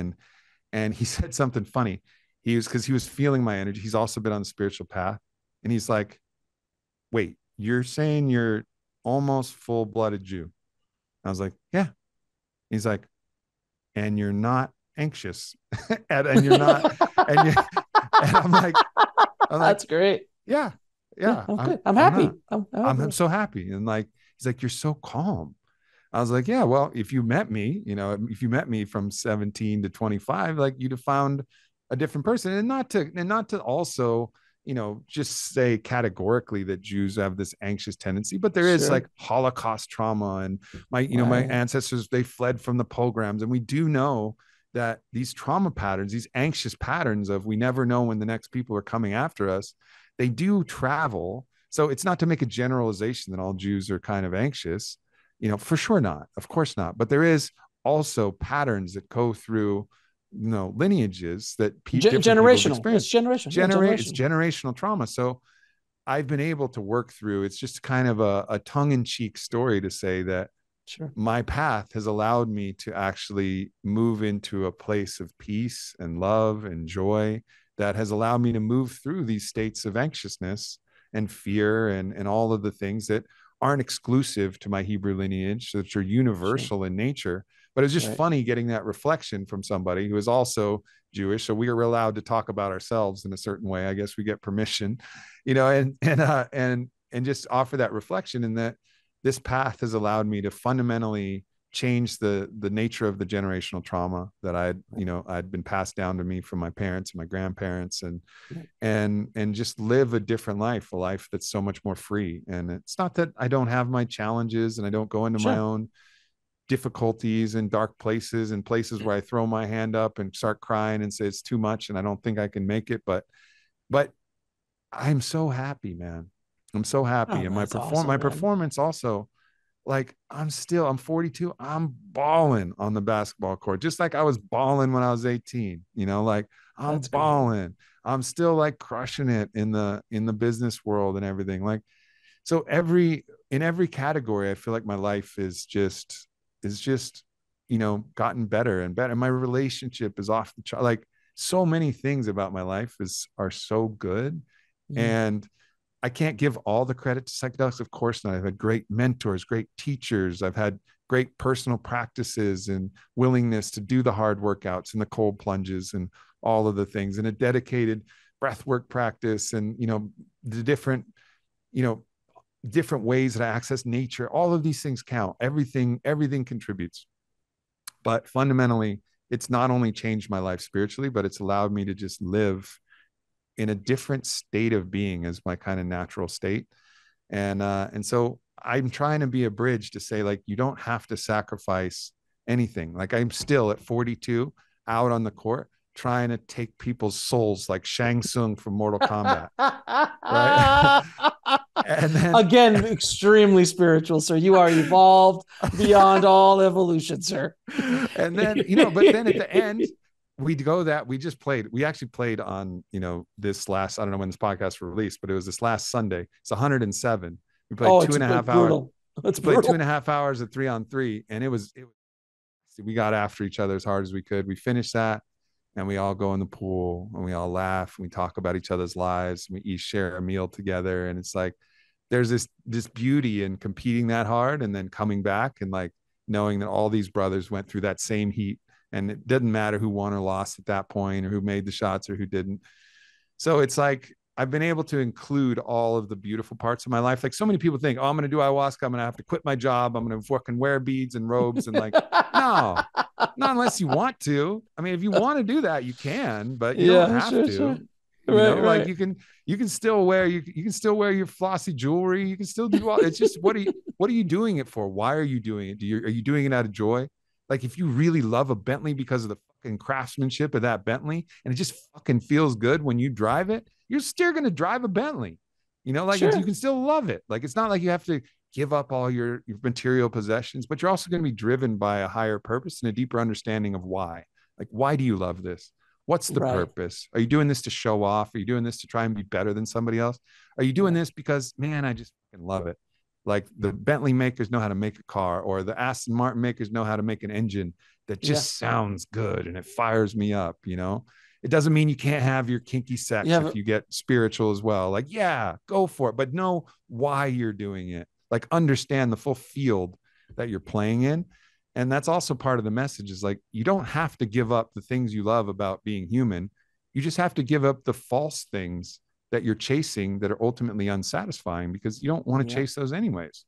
And he said something funny. Because he was feeling my energy. He's also been on the spiritual path. And he's like, wait, you're saying you're almost full-blooded Jew? I was like, yeah. He's like, and you're not anxious. and you're not, and I'm like, that's great. Yeah. I'm happy. I'm so happy. And like, he's like, you're so calm. I was like, yeah, well, if you met me from 17 to 25, like, you'd have found a different person. And not to also, just say categorically that Jews have this anxious tendency, but there is like Holocaust trauma, and my ancestors, they fled from the pogroms. And we do know that these trauma patterns, these anxious patterns of, we never know when the next people are coming after us, they do travel. So it's not to make a generalization that all Jews are kind of anxious, for sure not, of course not. But there is also patterns that go through, lineages that generational. It's It's generational trauma. So I've been able to work through. It's just kind of a tongue-in-cheek story to say that my path has allowed me to actually move into a place of peace and love and joy that has allowed me to move through these states of anxiousness and fear and all of the things that aren't exclusive to my Hebrew lineage, which are universal in nature. But it's just funny getting that reflection from somebody who is also Jewish. So we are allowed to talk about ourselves in a certain way. I guess we get permission, and just offer that reflection. And that this path has allowed me to fundamentally change the nature of the generational trauma that I'd been passed down to me from my parents and my grandparents, and just live a different life, a life that's so much more free. And it's not that I don't have my challenges and I don't go into my own difficulties and dark places and places where I throw my hand up and start crying and say it's too much and I don't think I can make it. But I'm so happy, man. I'm so happy. And my performance also, like, I'm 42. I'm balling on the basketball court, just like I was balling when I was 18, like I'm balling. I'm still like crushing it in the business world and everything. Like, so in every category, I feel like my life is just, gotten better and better. My relationship is off the chart. Like, so many things about my life are so good. And I can't give all the credit to psychedelics. Of course not. I've had great mentors, great teachers. I've had great personal practices and willingness to do the hard workouts and the cold plunges and all of the things, and a dedicated breath work practice, and, the different ways that I access nature. All of these things count. Everything contributes. But fundamentally, it's not only changed my life spiritually, but it's allowed me to just live in a different state of being as my kind of natural state. And so I'm trying to be a bridge to say, like, you don't have to sacrifice anything. Like, I'm still at 42 out on the court trying to take people's souls like Shang Tsung from Mortal Kombat. Right. And then, again, extremely spiritual, sir. You are evolved beyond all evolution, sir. And then, but then at the end, we actually played on, this last, I don't know when this podcast was released, but it was this last Sunday. It's 107. We played 2.5 hours. It's played 2.5 hours at 3-on-3. And we got after each other as hard as we could. We finished that, and we all go in the pool and we all laugh and we talk about each other's lives. And we each share a meal together. And it's like, there's this beauty in competing that hard and then coming back and like knowing that all these brothers went through that same heat. And it didn't matter who won or lost at that point, or who made the shots or who didn't. So it's like, I've been able to include all of the beautiful parts of my life. Like, so many people think, oh, I'm going to do ayahuasca, I'm going to have to quit my job, I'm going to fucking wear beads and robes. And like, no, not unless you want to. I mean, if you want to do that, you can, but you don't have to. Sure. Right. Like, you can still wear, you can still wear your flossy jewelry. You can still do all. It's just, what are you doing it for? Why are you doing it? Are you doing it out of joy? Like, if you really love a Bentley because of the fucking craftsmanship of that Bentley and it just fucking feels good when you drive it, you're still going to drive a Bentley. You know, like you Sure. can still love it. Like, it's not like you have to give up all your material possessions, but you're also going to be driven by a higher purpose and a deeper understanding of why. Like, why do you love this? What's the Right. purpose? Are you doing this to show off? Are you doing this to try and be better than somebody else? Are you doing Right. this because, man, I just fucking love it? Like the Bentley makers know how to make a car, or the Aston Martin makers know how to make an engine that Yeah. just sounds good and it fires me up, you know? It doesn't mean you can't have your kinky You sex have if you get spiritual as well. Like, yeah, go for it, but know why you're doing it. Like, understand the full field that you're playing in. And that's also part of the message is like, you don't have to give up the things you love about being human. You just have to give up the false things that you're chasing that are ultimately unsatisfying, because you don't want to yeah. chase those anyways.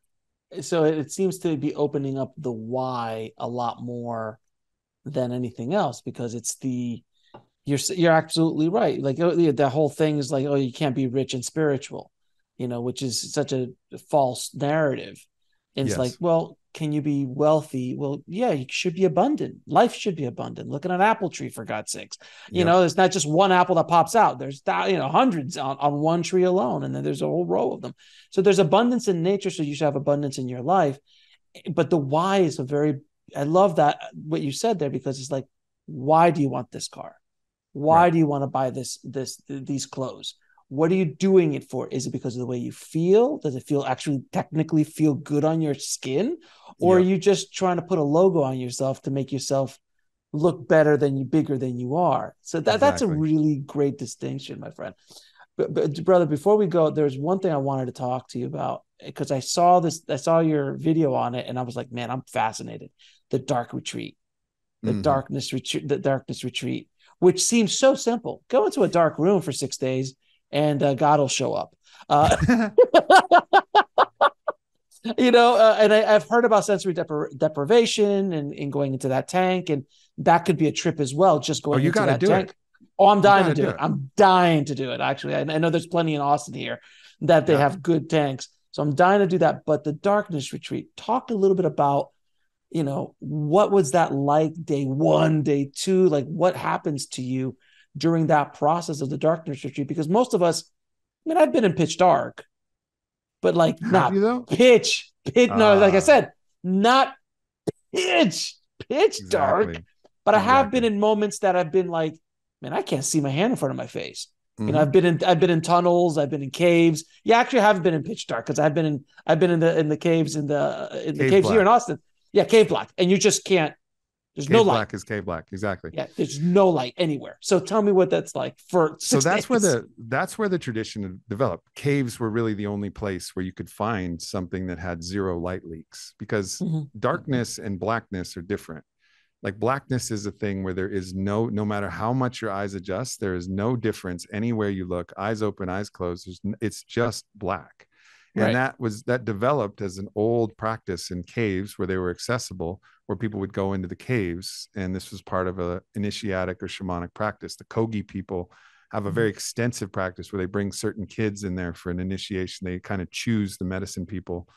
So it seems to be opening up the why a lot more than anything else, because it's the you're absolutely right. Like, the whole thing is like, oh, you can't be rich and spiritual, which is such a false narrative. And it's like, Yes. well, can you be wealthy? Well, yeah, you should be abundant. Life should be abundant. Look at an apple tree, for God's sakes. Yep. It's not just one apple that pops out. There's hundreds on one tree alone, and then there's a whole row of them. So there's abundance in nature. So you should have abundance in your life. But the why is I love that what you said there, because it's like, why do you want this car? Why Right. do you want to buy these clothes? What are you doing it for? Is it because of the way you feel? Does it actually technically feel good on your skin? Or are Yep. you just trying to put a logo on yourself to make yourself look bigger than you are? So that's a Exactly. really great distinction, my friend. But brother, before we go, there's one thing I wanted to talk to you about, because I saw your video on it, and I was like, man, I'm fascinated. The dark retreat, Mm-hmm. the darkness retreat, which seems so simple. Go into a dark room for 6 days, and God will show up. Uh, and I've heard about sensory deprivation and going into that tank, and that could be a trip as well, just Oh, going you into got to that do it. tank. Oh, I'm You dying got to to do do it. it. I'm dying to do it. Actually, I know there's plenty in Austin here that they Yeah. have good tanks. So I'm dying to do that. But the darkness retreat, talk a little bit about, what was that like day one, day two? Like, what happens to you during that process of the darkness retreat? Because most of us, I mean, I've been in pitch dark, but like Have not you though? pitch. No, like I Ah, said, not pitch, pitch dark. exactly. But I have been Exactly. in moments that I've been like, man, I can't see my hand in front of my face. Mm-hmm. I've been in tunnels, I've been in caves. Yeah, actually, I haven't been in pitch dark, because I've been in the caves in the Cave caves here in black. Austin. Yeah, cave black, and you just can't. There's no Cave light. black is cave black. Exactly. Yeah, there's no light anywhere. So tell me what that's like for So six days. that's where the tradition developed. Caves were really the only place where you could find something that had zero light leaks, because Mhm. darkness and blackness are different. Like, blackness is a thing where there is no matter how much your eyes adjust, there is no difference anywhere you look, eyes open, eyes closed. It's just black. And Right. that developed as an old practice in caves where they were accessible, where people would go into the caves. And this was part of a initiatic or shamanic practice. The Kogi people have a very extensive practice where they bring certain kids in there for an initiation. They kind of choose the medicine people.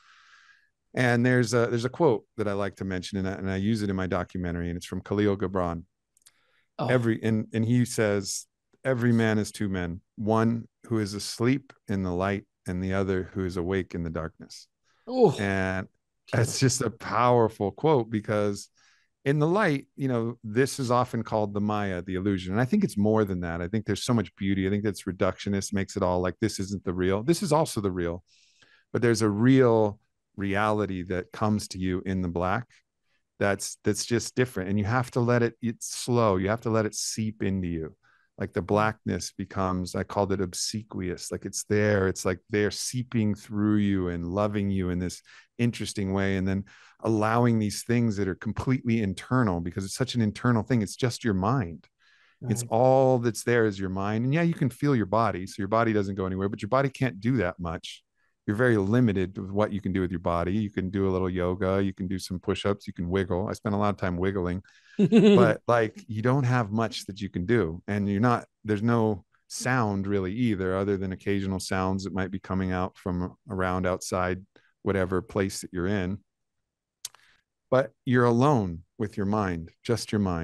And there's a quote that I like to mention, and I use it in my documentary, and it's from Khalil Gibran. Oh, And he says, every man is two men, one who is asleep in the light and the other who is awake in the darkness. oh, And it's beautiful. just a powerful quote, because in the light, this is often called the Maya, the illusion. And I think it's more than that. I think there's so much beauty. I think that's reductionist, makes it all like, this isn't the real. This is also the real, but there's a real reality that comes to you in the black that's just different, and you have to let it's slow, you have to let it seep into you. Like, the blackness becomes, I called it obsequious, like it's like they're seeping through you and loving you in this interesting way, and then allowing these things that are completely internal, because it's such an internal thing. It's just your mind. It's Right. all that's there is your mind. And yeah, you can feel your body, so your body doesn't go anywhere, but your body can't do that much. You're very limited with what you can do with your body. You can do a little yoga, you can do some push-ups, you can wiggle. I spend a lot of time wiggling, but like, you don't have much that you can do. And there's no sound really either, other than occasional sounds that might be coming out from around outside whatever place that you're in. But you're alone with your mind, just your mind.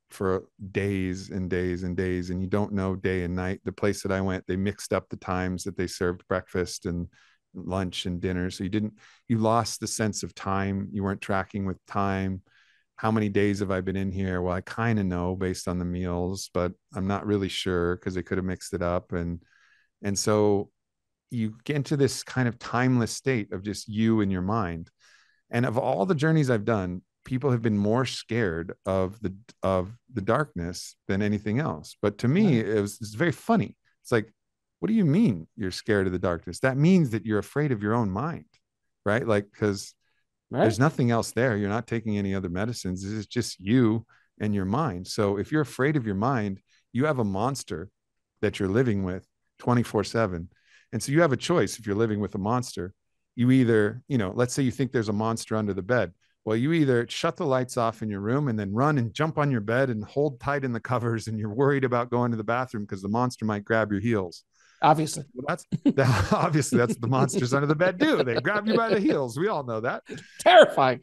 for days and days and days, and you don't know day and night. The place that I went, they mixed up the times that they served breakfast and lunch and dinner. So you lost the sense of time. You weren't tracking with time. How many days have I been in here? Well, I kind of know based on the meals, but I'm not really sure because they could have mixed it up. And so you get into this kind of timeless state of just you and your mind. And of all the journeys I've done, people have been more scared of the darkness than anything else. But to me, it's very funny. It's like, what do you mean you're scared of the darkness? That means that you're afraid of your own mind, right? Like, because there's nothing else there. You're not taking any other medicines. This is just you and your mind. So if you're afraid of your mind, you have a monster that you're living with 24/7. And so you have a choice. If you're living with a monster, you either, let's say you think there's a monster under the bed. Well, you either shut the lights off in your room and then run and jump on your bed and hold tight in the covers, and you're worried about going to the bathroom because the monster might grab your heels. Obviously. Well, obviously that's what the monsters under the bed do. They grab you by the heels. We all know that. Terrifying.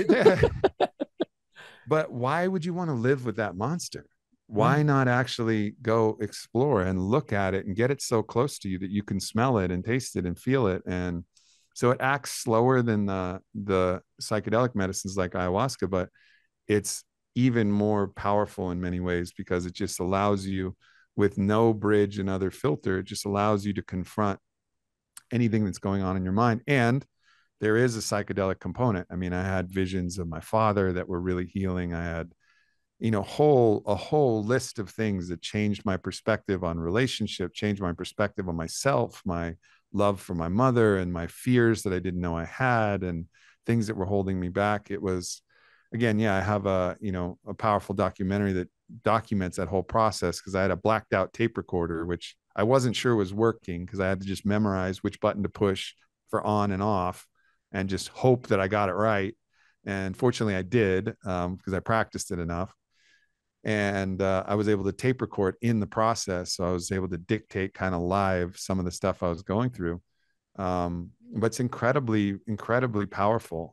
But why would you want to live with that monster? Why not actually go explore and look at it and get it so close to you that you can smell it and taste it and feel it? And so it acts slower than the psychedelic medicines like ayahuasca, but it's even more powerful in many ways because it just allows you, with no bridge and other filter, it just allows you to confront anything that's going on in your mind. And there is a psychedelic component. I mean, I had visions of my father that were really healing. I had, a whole list of things that changed my perspective on relationship, changed my perspective on myself, my love for my mother, and my fears that I didn't know I had, and things that were holding me back. It was, again, I have a powerful documentary that documents that whole process, because I had a blacked out tape recorder, which I wasn't sure was working because I had to just memorize which button to push for on and off and just hope that I got it right. And fortunately I did, because I practiced it enough. And I was able to tape record in the process. So I was able to dictate kind of live some of the stuff I was going through. But it's incredibly, incredibly powerful.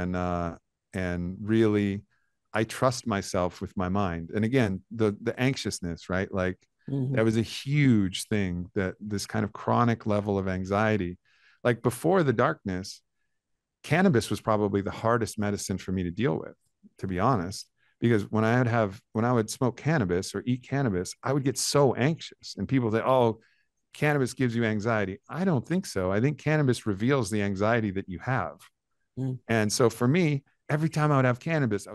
And really, I trust myself with my mind. And again, the anxiousness, right? Like that was a huge thing, that this kind of chronic level of anxiety. Like before the darkness, cannabis was probably the hardest medicine for me to deal with, to be honest, because when I would smoke cannabis or eat cannabis, I would get so anxious, and people say, oh, cannabis gives you anxiety. I don't think so. I think cannabis reveals the anxiety that you have. And so for me, every time I would have cannabis, I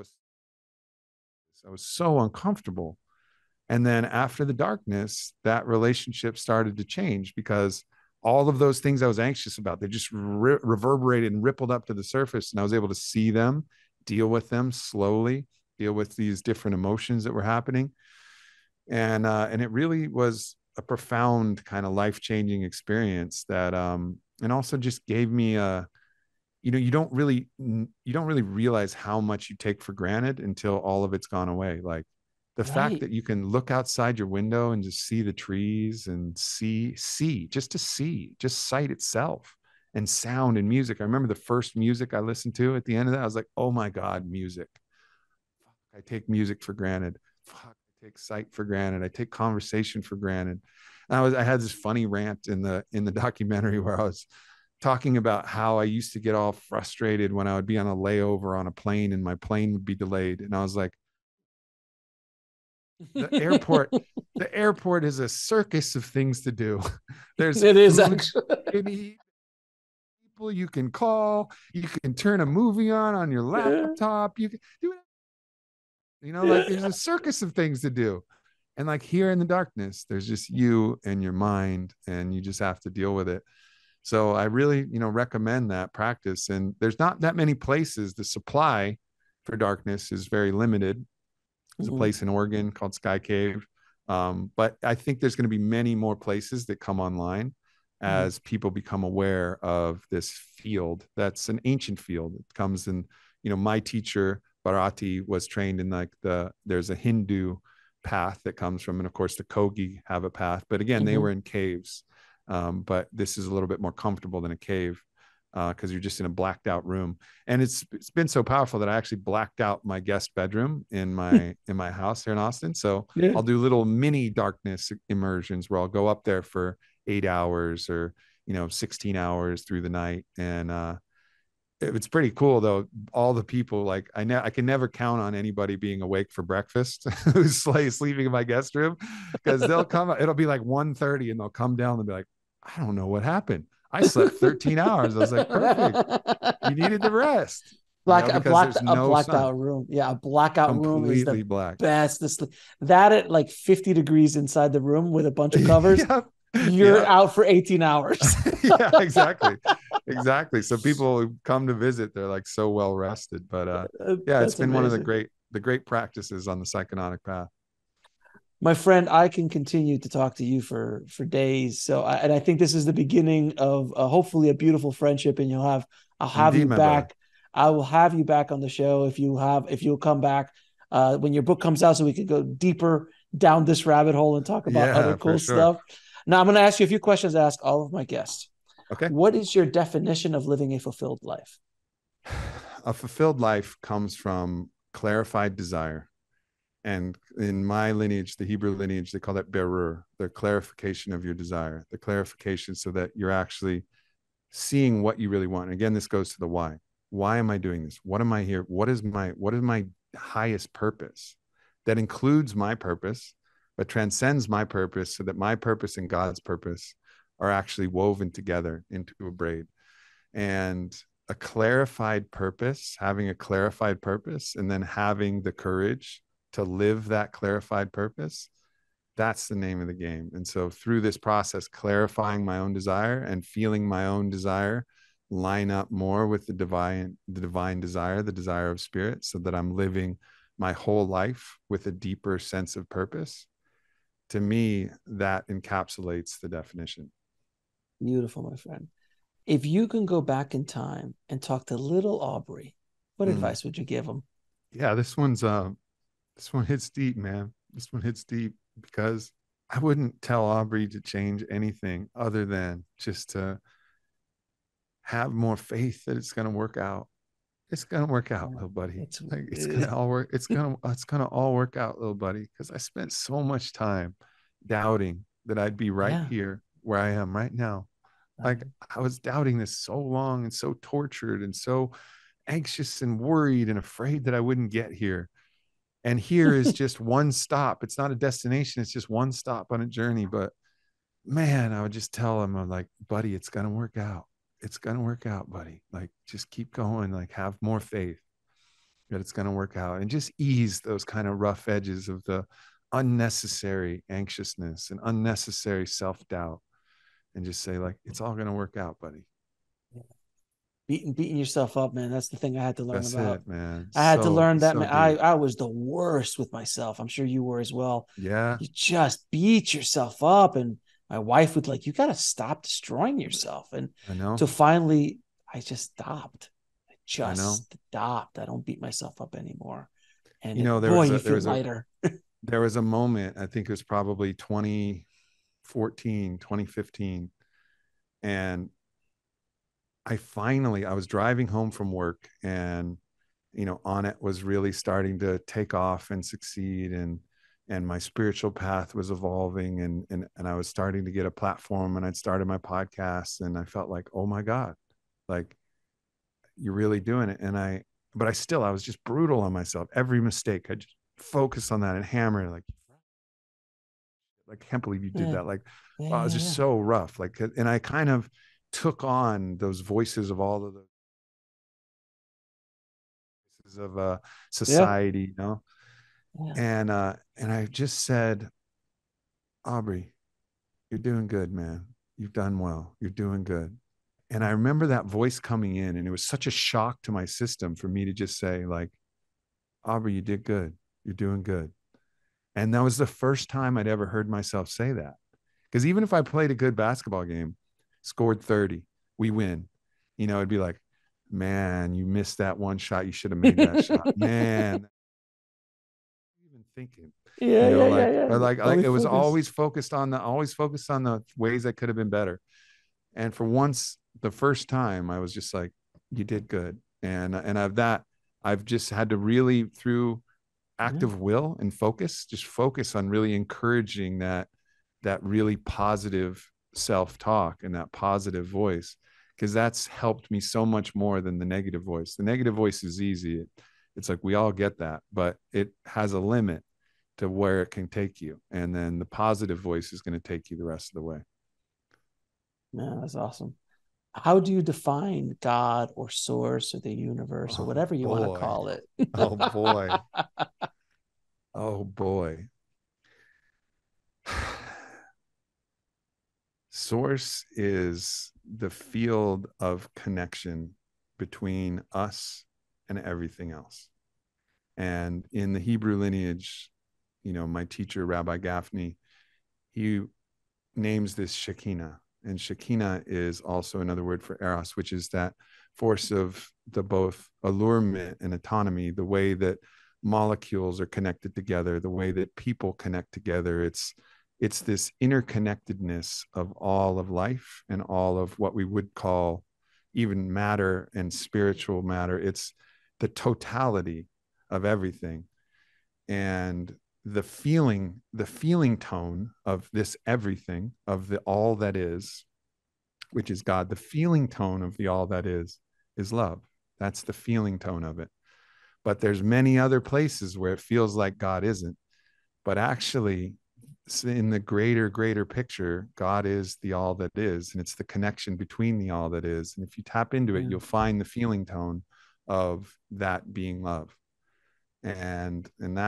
was so uncomfortable. And then after the darkness, that relationship started to change, because all of those things I was anxious about, they just reverberated and rippled up to the surface. And I was able to see them, deal with them slowly, deal with these different emotions that were happening. And it really was a profound kind of life-changing experience that, and also just gave me you don't really realize how much you take for granted until all of it's gone away. Like the fact that you can look outside your window and just see the trees and see, just sight itself, and sound and music. I remember the first music I listened to at the end of that, I was like, oh my God, music. I take music for granted. I take sight for granted. I take conversation for granted. And I had this funny rant in the documentary where I was talking about how I used to get all frustrated when I would be on a layover on a plane and my plane would be delayed. And I was like, the airport is a circus of things to do. There's it is actually people you can call, you can turn a movie on your laptop, you can do it. Like there's a circus of things to do. And like here in the darkness, there's just you and your mind, and you just have to deal with it. So I really, recommend that practice. And there's not that many places. The supply for darkness is very limited. There's a place in Oregon called Sky Cave. But I think there's going to be many more places that come online as people become aware of this field. That's an ancient field. It comes in, my teacher, Bharati, was trained in there's a Hindu path that comes from, and of course the Kogi have a path, but again, they were in caves. But this is a little bit more comfortable than a cave. because you're just in a blacked out room. And it's been so powerful that I actually blacked out my guest bedroom in my house here in Austin. So Yeah. I'll do little mini darkness immersions where I'll go up there for 8 hours or 16 hours through the night. And it's pretty cool though. All the people, like I can never count on anybody being awake for breakfast who's sleeping in my guest room, because they'll come, it'll be like 1:30 and they'll come down and be like, I don't know what happened. I slept 13 hours. I was like, perfect. You needed the rest. Because there's A no blacked sun. out room. Yeah, a blackout room is Completely the black. best. That at like 50 degrees inside the room with a bunch of covers, Yep. you're Yep. out for 18 hours. Yeah, exactly. Exactly. So people who come to visit, they're like so well rested. But yeah, it's That's been one of the amazing. great practices on the psychedelic path. My friend, I can continue to talk to you for days. And I think this is the beginning of hopefully a beautiful friendship. And I'll have Indeed, you my brother. back. I will have you back on the show if you'll come back when your book comes out, so we can go deeper down this rabbit hole and talk about other Yeah, for cool sure. stuff. Now I'm going to ask you a few questions I ask all of my guests. Okay. What is your definition of living a fulfilled life? A fulfilled life comes from clarified desire. And in my lineage, the Hebrew lineage, they call that berur, the clarification of your desire, the clarification so that you're actually seeing what you really want. And again, this goes to the why. Why am I doing this? What am I here? What is my highest purpose that includes my purpose, but transcends my purpose, so that my purpose and God's purpose are actually woven together into a braid. And a clarified purpose, having a clarified purpose, and then having the courage to live that clarified purpose, that's the name of the game. And so through this process, clarifying my own desire and feeling my own desire line up more with the divine desire, the desire of spirit, so that I'm living my whole life with a deeper sense of purpose. To me, that encapsulates the definition. Beautiful, my friend. If you can go back in time and talk to little Aubrey, what advice would you give him? Yeah, this one hits deep, man. This one hits deep, because I wouldn't tell Aubrey to change anything other than just to have more faith that it's going to work out. It's going to work out, little buddy. It's going to all work. It's going to all work out, little buddy. Because I spent so much time doubting that I'd be right here where I am right now. Like, I was doubting this so long and so tortured and so anxious and worried and afraid that I wouldn't get here. And here is just one stop. It's not a destination. It's just one stop on a journey. But man, I would just tell him, I'm like, buddy, it's going to work out. It's going to work out, buddy. Like, just keep going. Like, have more faith that it's going to work out, and just ease those kind of rough edges of the unnecessary anxiousness and unnecessary self-doubt, and just say, like, it's all going to work out, buddy. Beating yourself up, man. That's the thing I had to learn That's about. it, man. I had to learn that, so man. I was the worst with myself. I'm sure you were as well. Yeah. You just beat yourself up. And my wife would like, you got to stop destroying yourself. And I know. so finally, I just stopped. I know. Stopped. I don't beat myself up anymore. And you feel lighter. There was a moment, I think it was probably 2014, 2015. And I was driving home from work, and Onnit was really starting to take off and succeed, and my spiritual path was evolving, and I was starting to get a platform, and I'd started my podcast, and I felt like, oh my God, like, you're really doing it. But I was just brutal on myself. Every mistake, I just focus on that and hammer it, like, I can't believe you did that. Like, wow, it was just so rough. Like, and I kind of took on those voices of all of the voices of society, and I just said, Aubrey, you're doing good, man. You've done well. You're doing good. And I remember that voice coming in, and it was such a shock to my system for me to just say, like, Aubrey, you did good. You're doing good. And that was the first time I'd ever heard myself say that. Because even if I played a good basketball game, scored 30, we win, it'd be like, man, you missed that one shot. You should have made that shot. Man, even thinking, it was always focused on the ways that could have been better. And for once, the first time I was just like, you did good. And I've just had to really, through active will and just focus on really encouraging that really positive self-talk and that positive voice, because that's helped me so much more than the negative voice. The negative voice is easy. It's like we all get that, but it has a limit to where it can take you. And then the positive voice is going to take you the rest of the way. Yeah, that's awesome. How do you define God or source or the universe or whatever you want to call it? Oh boy. Oh boy. Source is the field of connection between us and everything else. And in the Hebrew lineage, my teacher, Rabbi Gaffney, he names this Shekinah. And Shekinah is also another word for Eros, which is that force of the both allurement and autonomy, the way that molecules are connected together, the way that people connect together. It's this interconnectedness of all of life and all of what we would call even matter and spiritual matter. It's the totality of everything. And the feeling tone of this everything, of the all that is, which is God, the feeling tone of the all that is love. That's the feeling tone of it. But there's many other places where it feels like God isn't. But actually, in the greater picture, God is the all that is, and it's the connection between the all that is. And if you tap into it, you'll find the feeling tone of that being love. And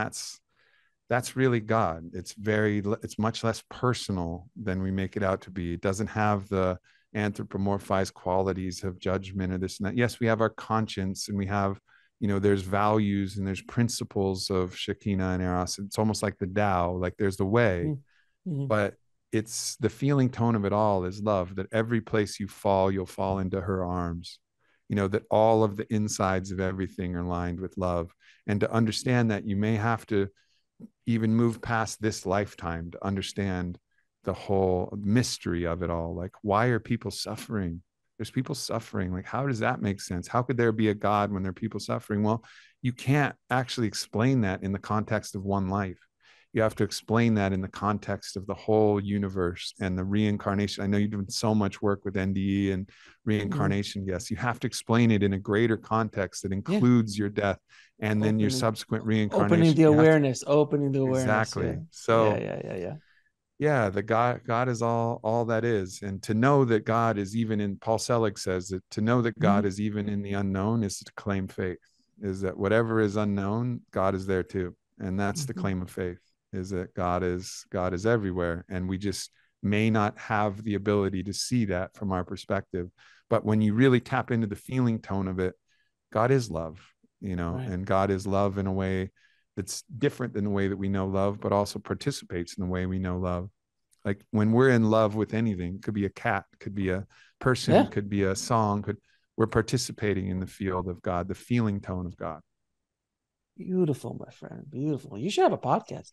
that's really God. It's much less personal than we make it out to be. It doesn't have the anthropomorphized qualities of judgment or this and that. Yes, we have our conscience, and we have, there's values and there's principles of Shekinah and Eros. It's almost like the Tao, like there's the way, but it's the feeling tone of it all is love, that every place you fall, you'll fall into her arms. That all of the insides of everything are lined with love. And to understand that, you may have to even move past this lifetime to understand the whole mystery of it all. Like, why are people suffering? There's people suffering. Like, how does that make sense? How could there be a God when there are people suffering? Well, you can't actually explain that in the context of one life. You have to explain that in the context of the whole universe and the reincarnation. I know you're doing so much work with NDE and reincarnation. Yes, you have to explain it in a greater context that includes your death and then your subsequent reincarnation. Opening the awareness. Exactly. Yeah. So yeah. The God is all that is. And to know that God is even in, Paul Selig says that to know that God is even in the unknown is to claim faith, is that whatever is unknown, God is there too. And that's the claim of faith, is that God is everywhere. And we just may not have the ability to see that from our perspective. But when you really tap into the feeling tone of it, God is love, and God is love in a way that's different than the way that we know love, but also participates in the way we know love. Like when we're in love with anything, it could be a cat, could be a person, could be a song, we're participating in the field of God, the feeling tone of God. Beautiful, my friend. Beautiful. You should have a podcast.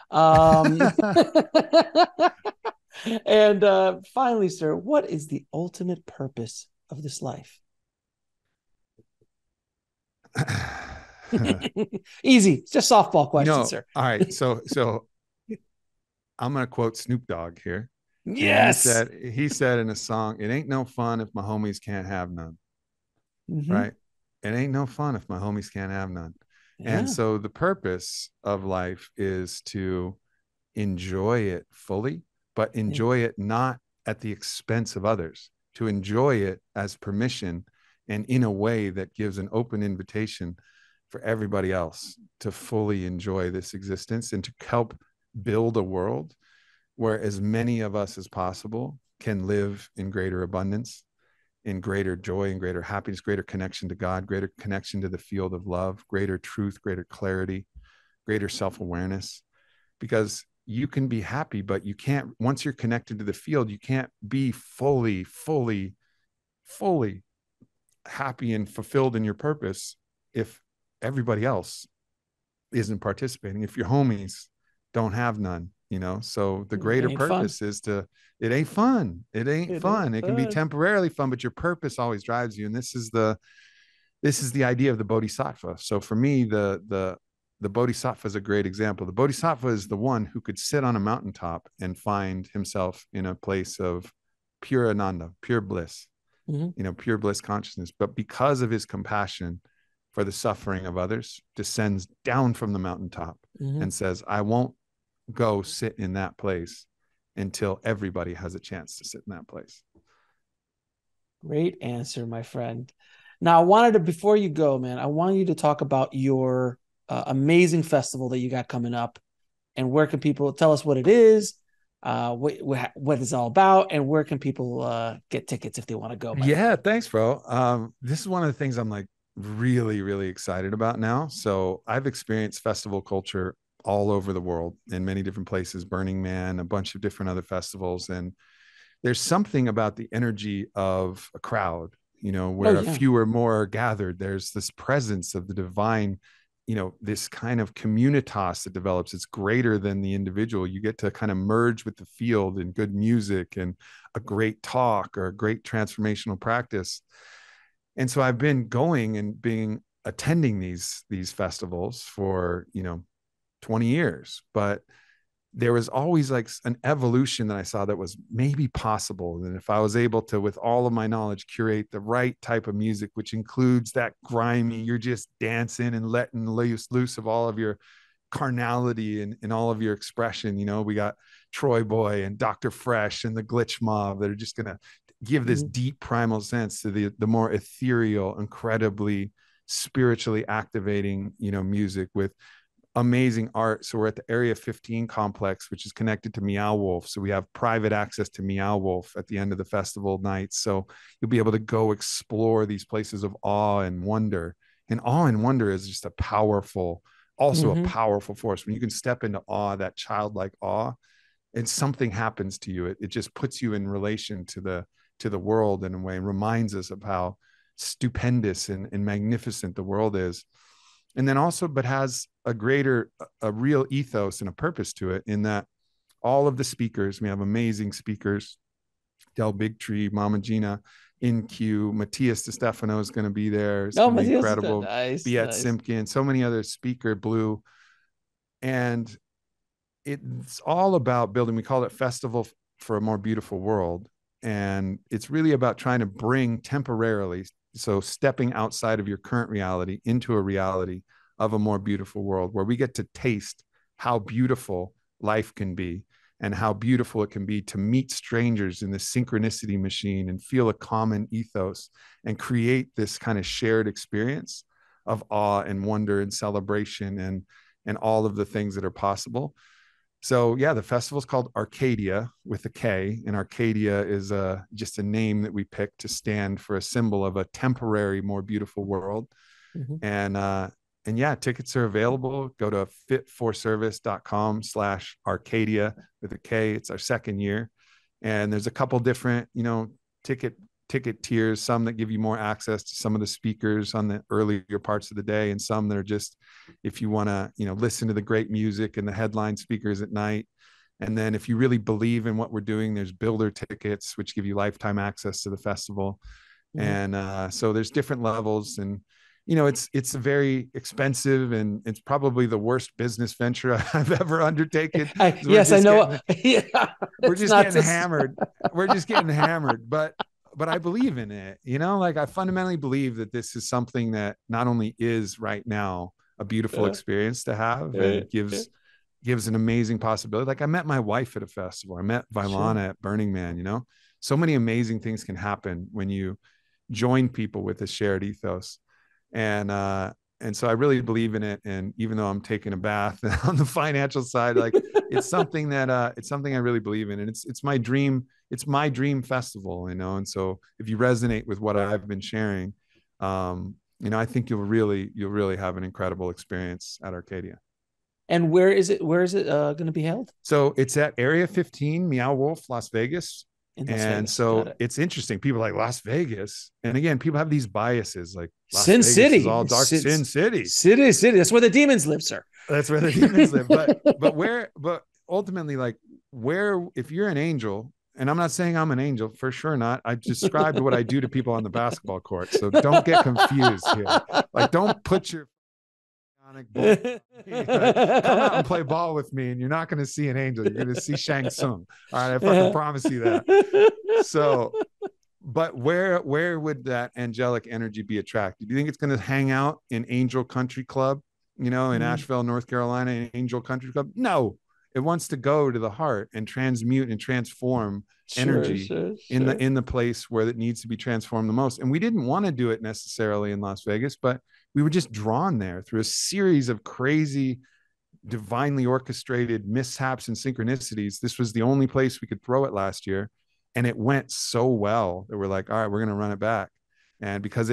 And finally, sir, what is the ultimate purpose of this life? Easy. It's just softball question, sir. All right. So I'm going to quote Snoop Dogg here. Yes. And he said in a song, "It ain't no fun if my homies can't have none." Right. It ain't no fun if my homies can't have none. Yeah. And so the purpose of life is to enjoy it fully, but enjoy it not at the expense of others, to enjoy it as permission and in a way that gives an open invitation for everybody else to fully enjoy this existence and to help build a world where as many of us as possible can live in greater abundance, in greater joy and greater happiness, greater connection to God, greater connection to the field of love, greater truth, greater clarity, greater self-awareness. Because you can be happy, but you can't, once you're connected to the field, you can't be fully happy and fulfilled in your purpose if everybody else isn't participating, if your homies don't have none, So the greater purpose is it ain't fun. It ain't fun. It can be temporarily fun, but your purpose always drives you. And this is the idea of the bodhisattva. So for me, the bodhisattva is a great example. The bodhisattva is the one who could sit on a mountaintop and find himself in a place of pure ananda, pure bliss, pure bliss consciousness. But because of his compassion for the suffering of others, descends down from the mountaintop and says, I won't go sit in that place until everybody has a chance to sit in that place. Great answer, my friend. Now, before you go, man, I want you to talk about your amazing festival that you got coming up, and where can people tell us what it is, what it's all about, and where can people get tickets if they want to go? Yeah, thanks, bro. This is one of the things I'm like really, really excited about now. So I've experienced festival culture all over the world in many different places, Burning Man, a bunch of different other festivals. And there's something about the energy of a crowd, where a few or more are gathered. There's this presence of the divine, this kind of communitas that develops. It's greater than the individual. You get to kind of merge with the field in good music and a great talk or a great transformational practice. And so I've been going and attending these festivals for, 20 years, but there was always like an evolution that I saw that was maybe possible. And if I was able to, with all of my knowledge, curate the right type of music, which includes that grimy, you're just dancing and letting loose of all of your carnality and all of your expression. We got Troy Boy and Dr. Fresh and the Glitch Mob that are just going to give this deep primal sense to the more ethereal, incredibly spiritually activating, music with amazing art. So we're at the Area 15 complex, which is connected to Meow Wolf. So we have private access to Meow Wolf at the end of the festival nights. So you'll be able to go explore these places of awe and wonder. And awe and wonder is just a powerful force. When you can step into awe, that childlike awe, and something happens to you. It just puts you in relation to the world in a way, and reminds us of how stupendous and magnificent the world is. And then also, but has a real ethos and a purpose to it, in that all of the speakers, we have amazing speakers, Del Bigtree, Mama Gina, InQ, Matthias DeStefano is going to be there. It's going to be incredible. Biet Simpkin, so many other speaker, Blue. And it's all about building, we call it Festival for a More Beautiful World. And it's really about trying to bring temporarily, so stepping outside of your current reality into a reality of a more beautiful world, where we get to taste how beautiful life can be and how beautiful it can be to meet strangers in the synchronicity machine and feel a common ethos and create this kind of shared experience of awe and wonder and celebration and all of the things that are possible. So yeah, the festival is called Arcadia with a K, and Arcadia is just a name that we picked to stand for a symbol of a temporary, more beautiful world. And yeah, tickets are available. Go to fitforservice.com/Arcadia with a K. It's our second year. And there's a couple different, ticket tiers, some that give you more access to some of the speakers on the earlier parts of the day, and some that are just, if you want to, listen to the great music and the headline speakers at night. And then if you really believe in what we're doing, there's builder tickets, which give you lifetime access to the festival. And so there's different levels, and it's very expensive, and it's probably the worst business venture I've ever undertaken. Yes, I know. We're just getting hammered. We're just getting hammered, but I believe in it. I fundamentally believe that this is something that not only is right now a beautiful experience to have, and gives an amazing possibility. Like, I met my wife at a festival. I met Vailana at Burning Man. So many amazing things can happen when you join people with a shared ethos. And so I really believe in it. And even though I'm taking a bath on the financial side, like, it's something that it's something I really believe in, and it's my dream. It's my dream festival, And so if you resonate with what I've been sharing, I think you'll really have an incredible experience at Arcadia. And where is it going to be held? So it's at Area 15, Meow Wolf, Las Vegas. So it's interesting. People are like, Las Vegas. And again, people have these biases, like Sin City is all dark. Sin City. City. That's where the demons live, sir. That's where the demons live. But ultimately, like, if you're an angel, and I'm not saying I'm an angel, for sure not. I described what I do to people on the basketball court. So don't get confused here. Like, don't put your ball. Come out and play ball with me, and you're not going to see an angel. You're going to see Shang Tsung. All right, I fucking promise you that. So, but where would that angelic energy be attracted? Do you think it's going to hang out in Angel Country Club, in Asheville, North Carolina, in Angel Country Club? No, it wants to go to the heart and transmute and transform energy in the place where it needs to be transformed the most. And we didn't want to do it necessarily in Las Vegas, but we were just drawn there through a series of crazy, divinely orchestrated mishaps and synchronicities. This was the only place we could throw it last year. And it went so well that we're like, all right, we're going to run it back. And because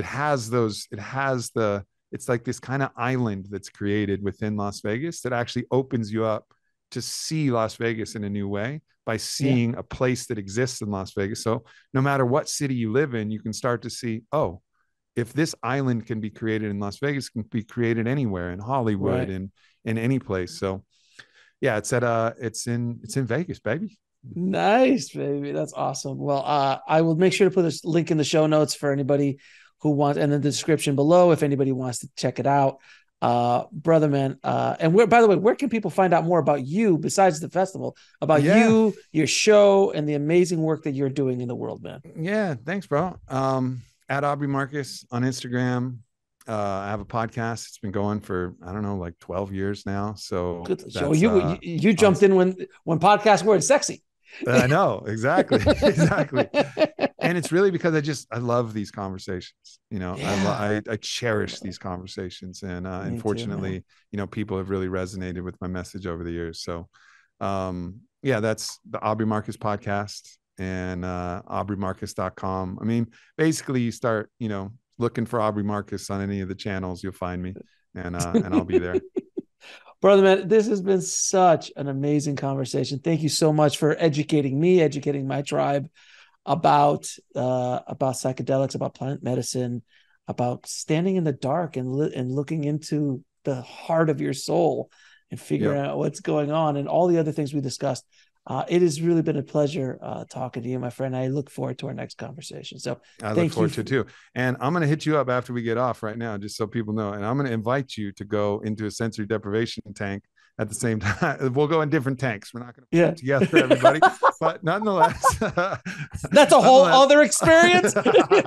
it's like this kind of island that's created within Las Vegas that actually opens you up to see Las Vegas in a new way by seeing a place that exists in Las Vegas. So no matter what city you live in, you can start to see, oh, if this island can be created in Las Vegas, it can be created anywhere, in Hollywood and in any place. So yeah, it's in Vegas, baby. Nice, baby. That's awesome. Well, I will make sure to put this link in the show notes for anybody who wants, and in the description below, if anybody wants to check it out. Brother, man. And by the way, where can people find out more about you besides the festival, about you, your show, and the amazing work that you're doing in the world, man? Yeah. Thanks, bro. At Aubrey Marcus on Instagram. I have a podcast. It's been going for, I don't know, like 12 years now. So you jumped in when podcasts weren't sexy. I know. Exactly. Exactly. And it's really because I love these conversations. I cherish these conversations. And unfortunately, people have really resonated with my message over the years. So that's the Aubrey Marcus Podcast and AubreyMarcus.com. I mean, basically you start, looking for Aubrey Marcus on any of the channels, you'll find me, and I'll be there. Brother, man, this has been such an amazing conversation. Thank you so much for educating me, educating my tribe about psychedelics, about plant medicine, about standing in the dark and looking into the heart of your soul and figuring out what's going on, and all the other things we discussed. It has really been a pleasure talking to you, my friend. I look forward to our next conversation. So I look forward to it too. And I'm going to hit you up after we get off right now, just so people know. And I'm going to invite you to go into a sensory deprivation tank at the same time. We'll go in different tanks. We're not going to put it together, everybody. But nonetheless. That's a whole other experience.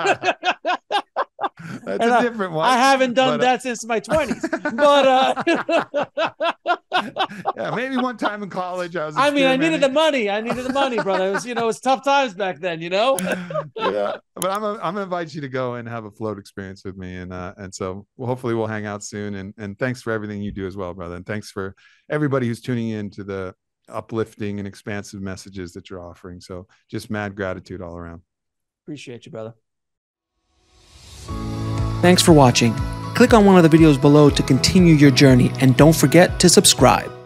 That's a different one. I haven't done that since my 20s. But yeah, maybe one time in college I needed the money. Brother. It was, it was tough times back then, Yeah. But I'm gonna invite you to go and have a float experience with me, and so hopefully we'll hang out soon. And thanks for everything you do as well, brother. And thanks for everybody who's tuning in to the uplifting and expansive messages that you're offering. So just mad gratitude all around. Appreciate you, brother. Thanks for watching. Click on one of the videos below to continue your journey, and don't forget to subscribe.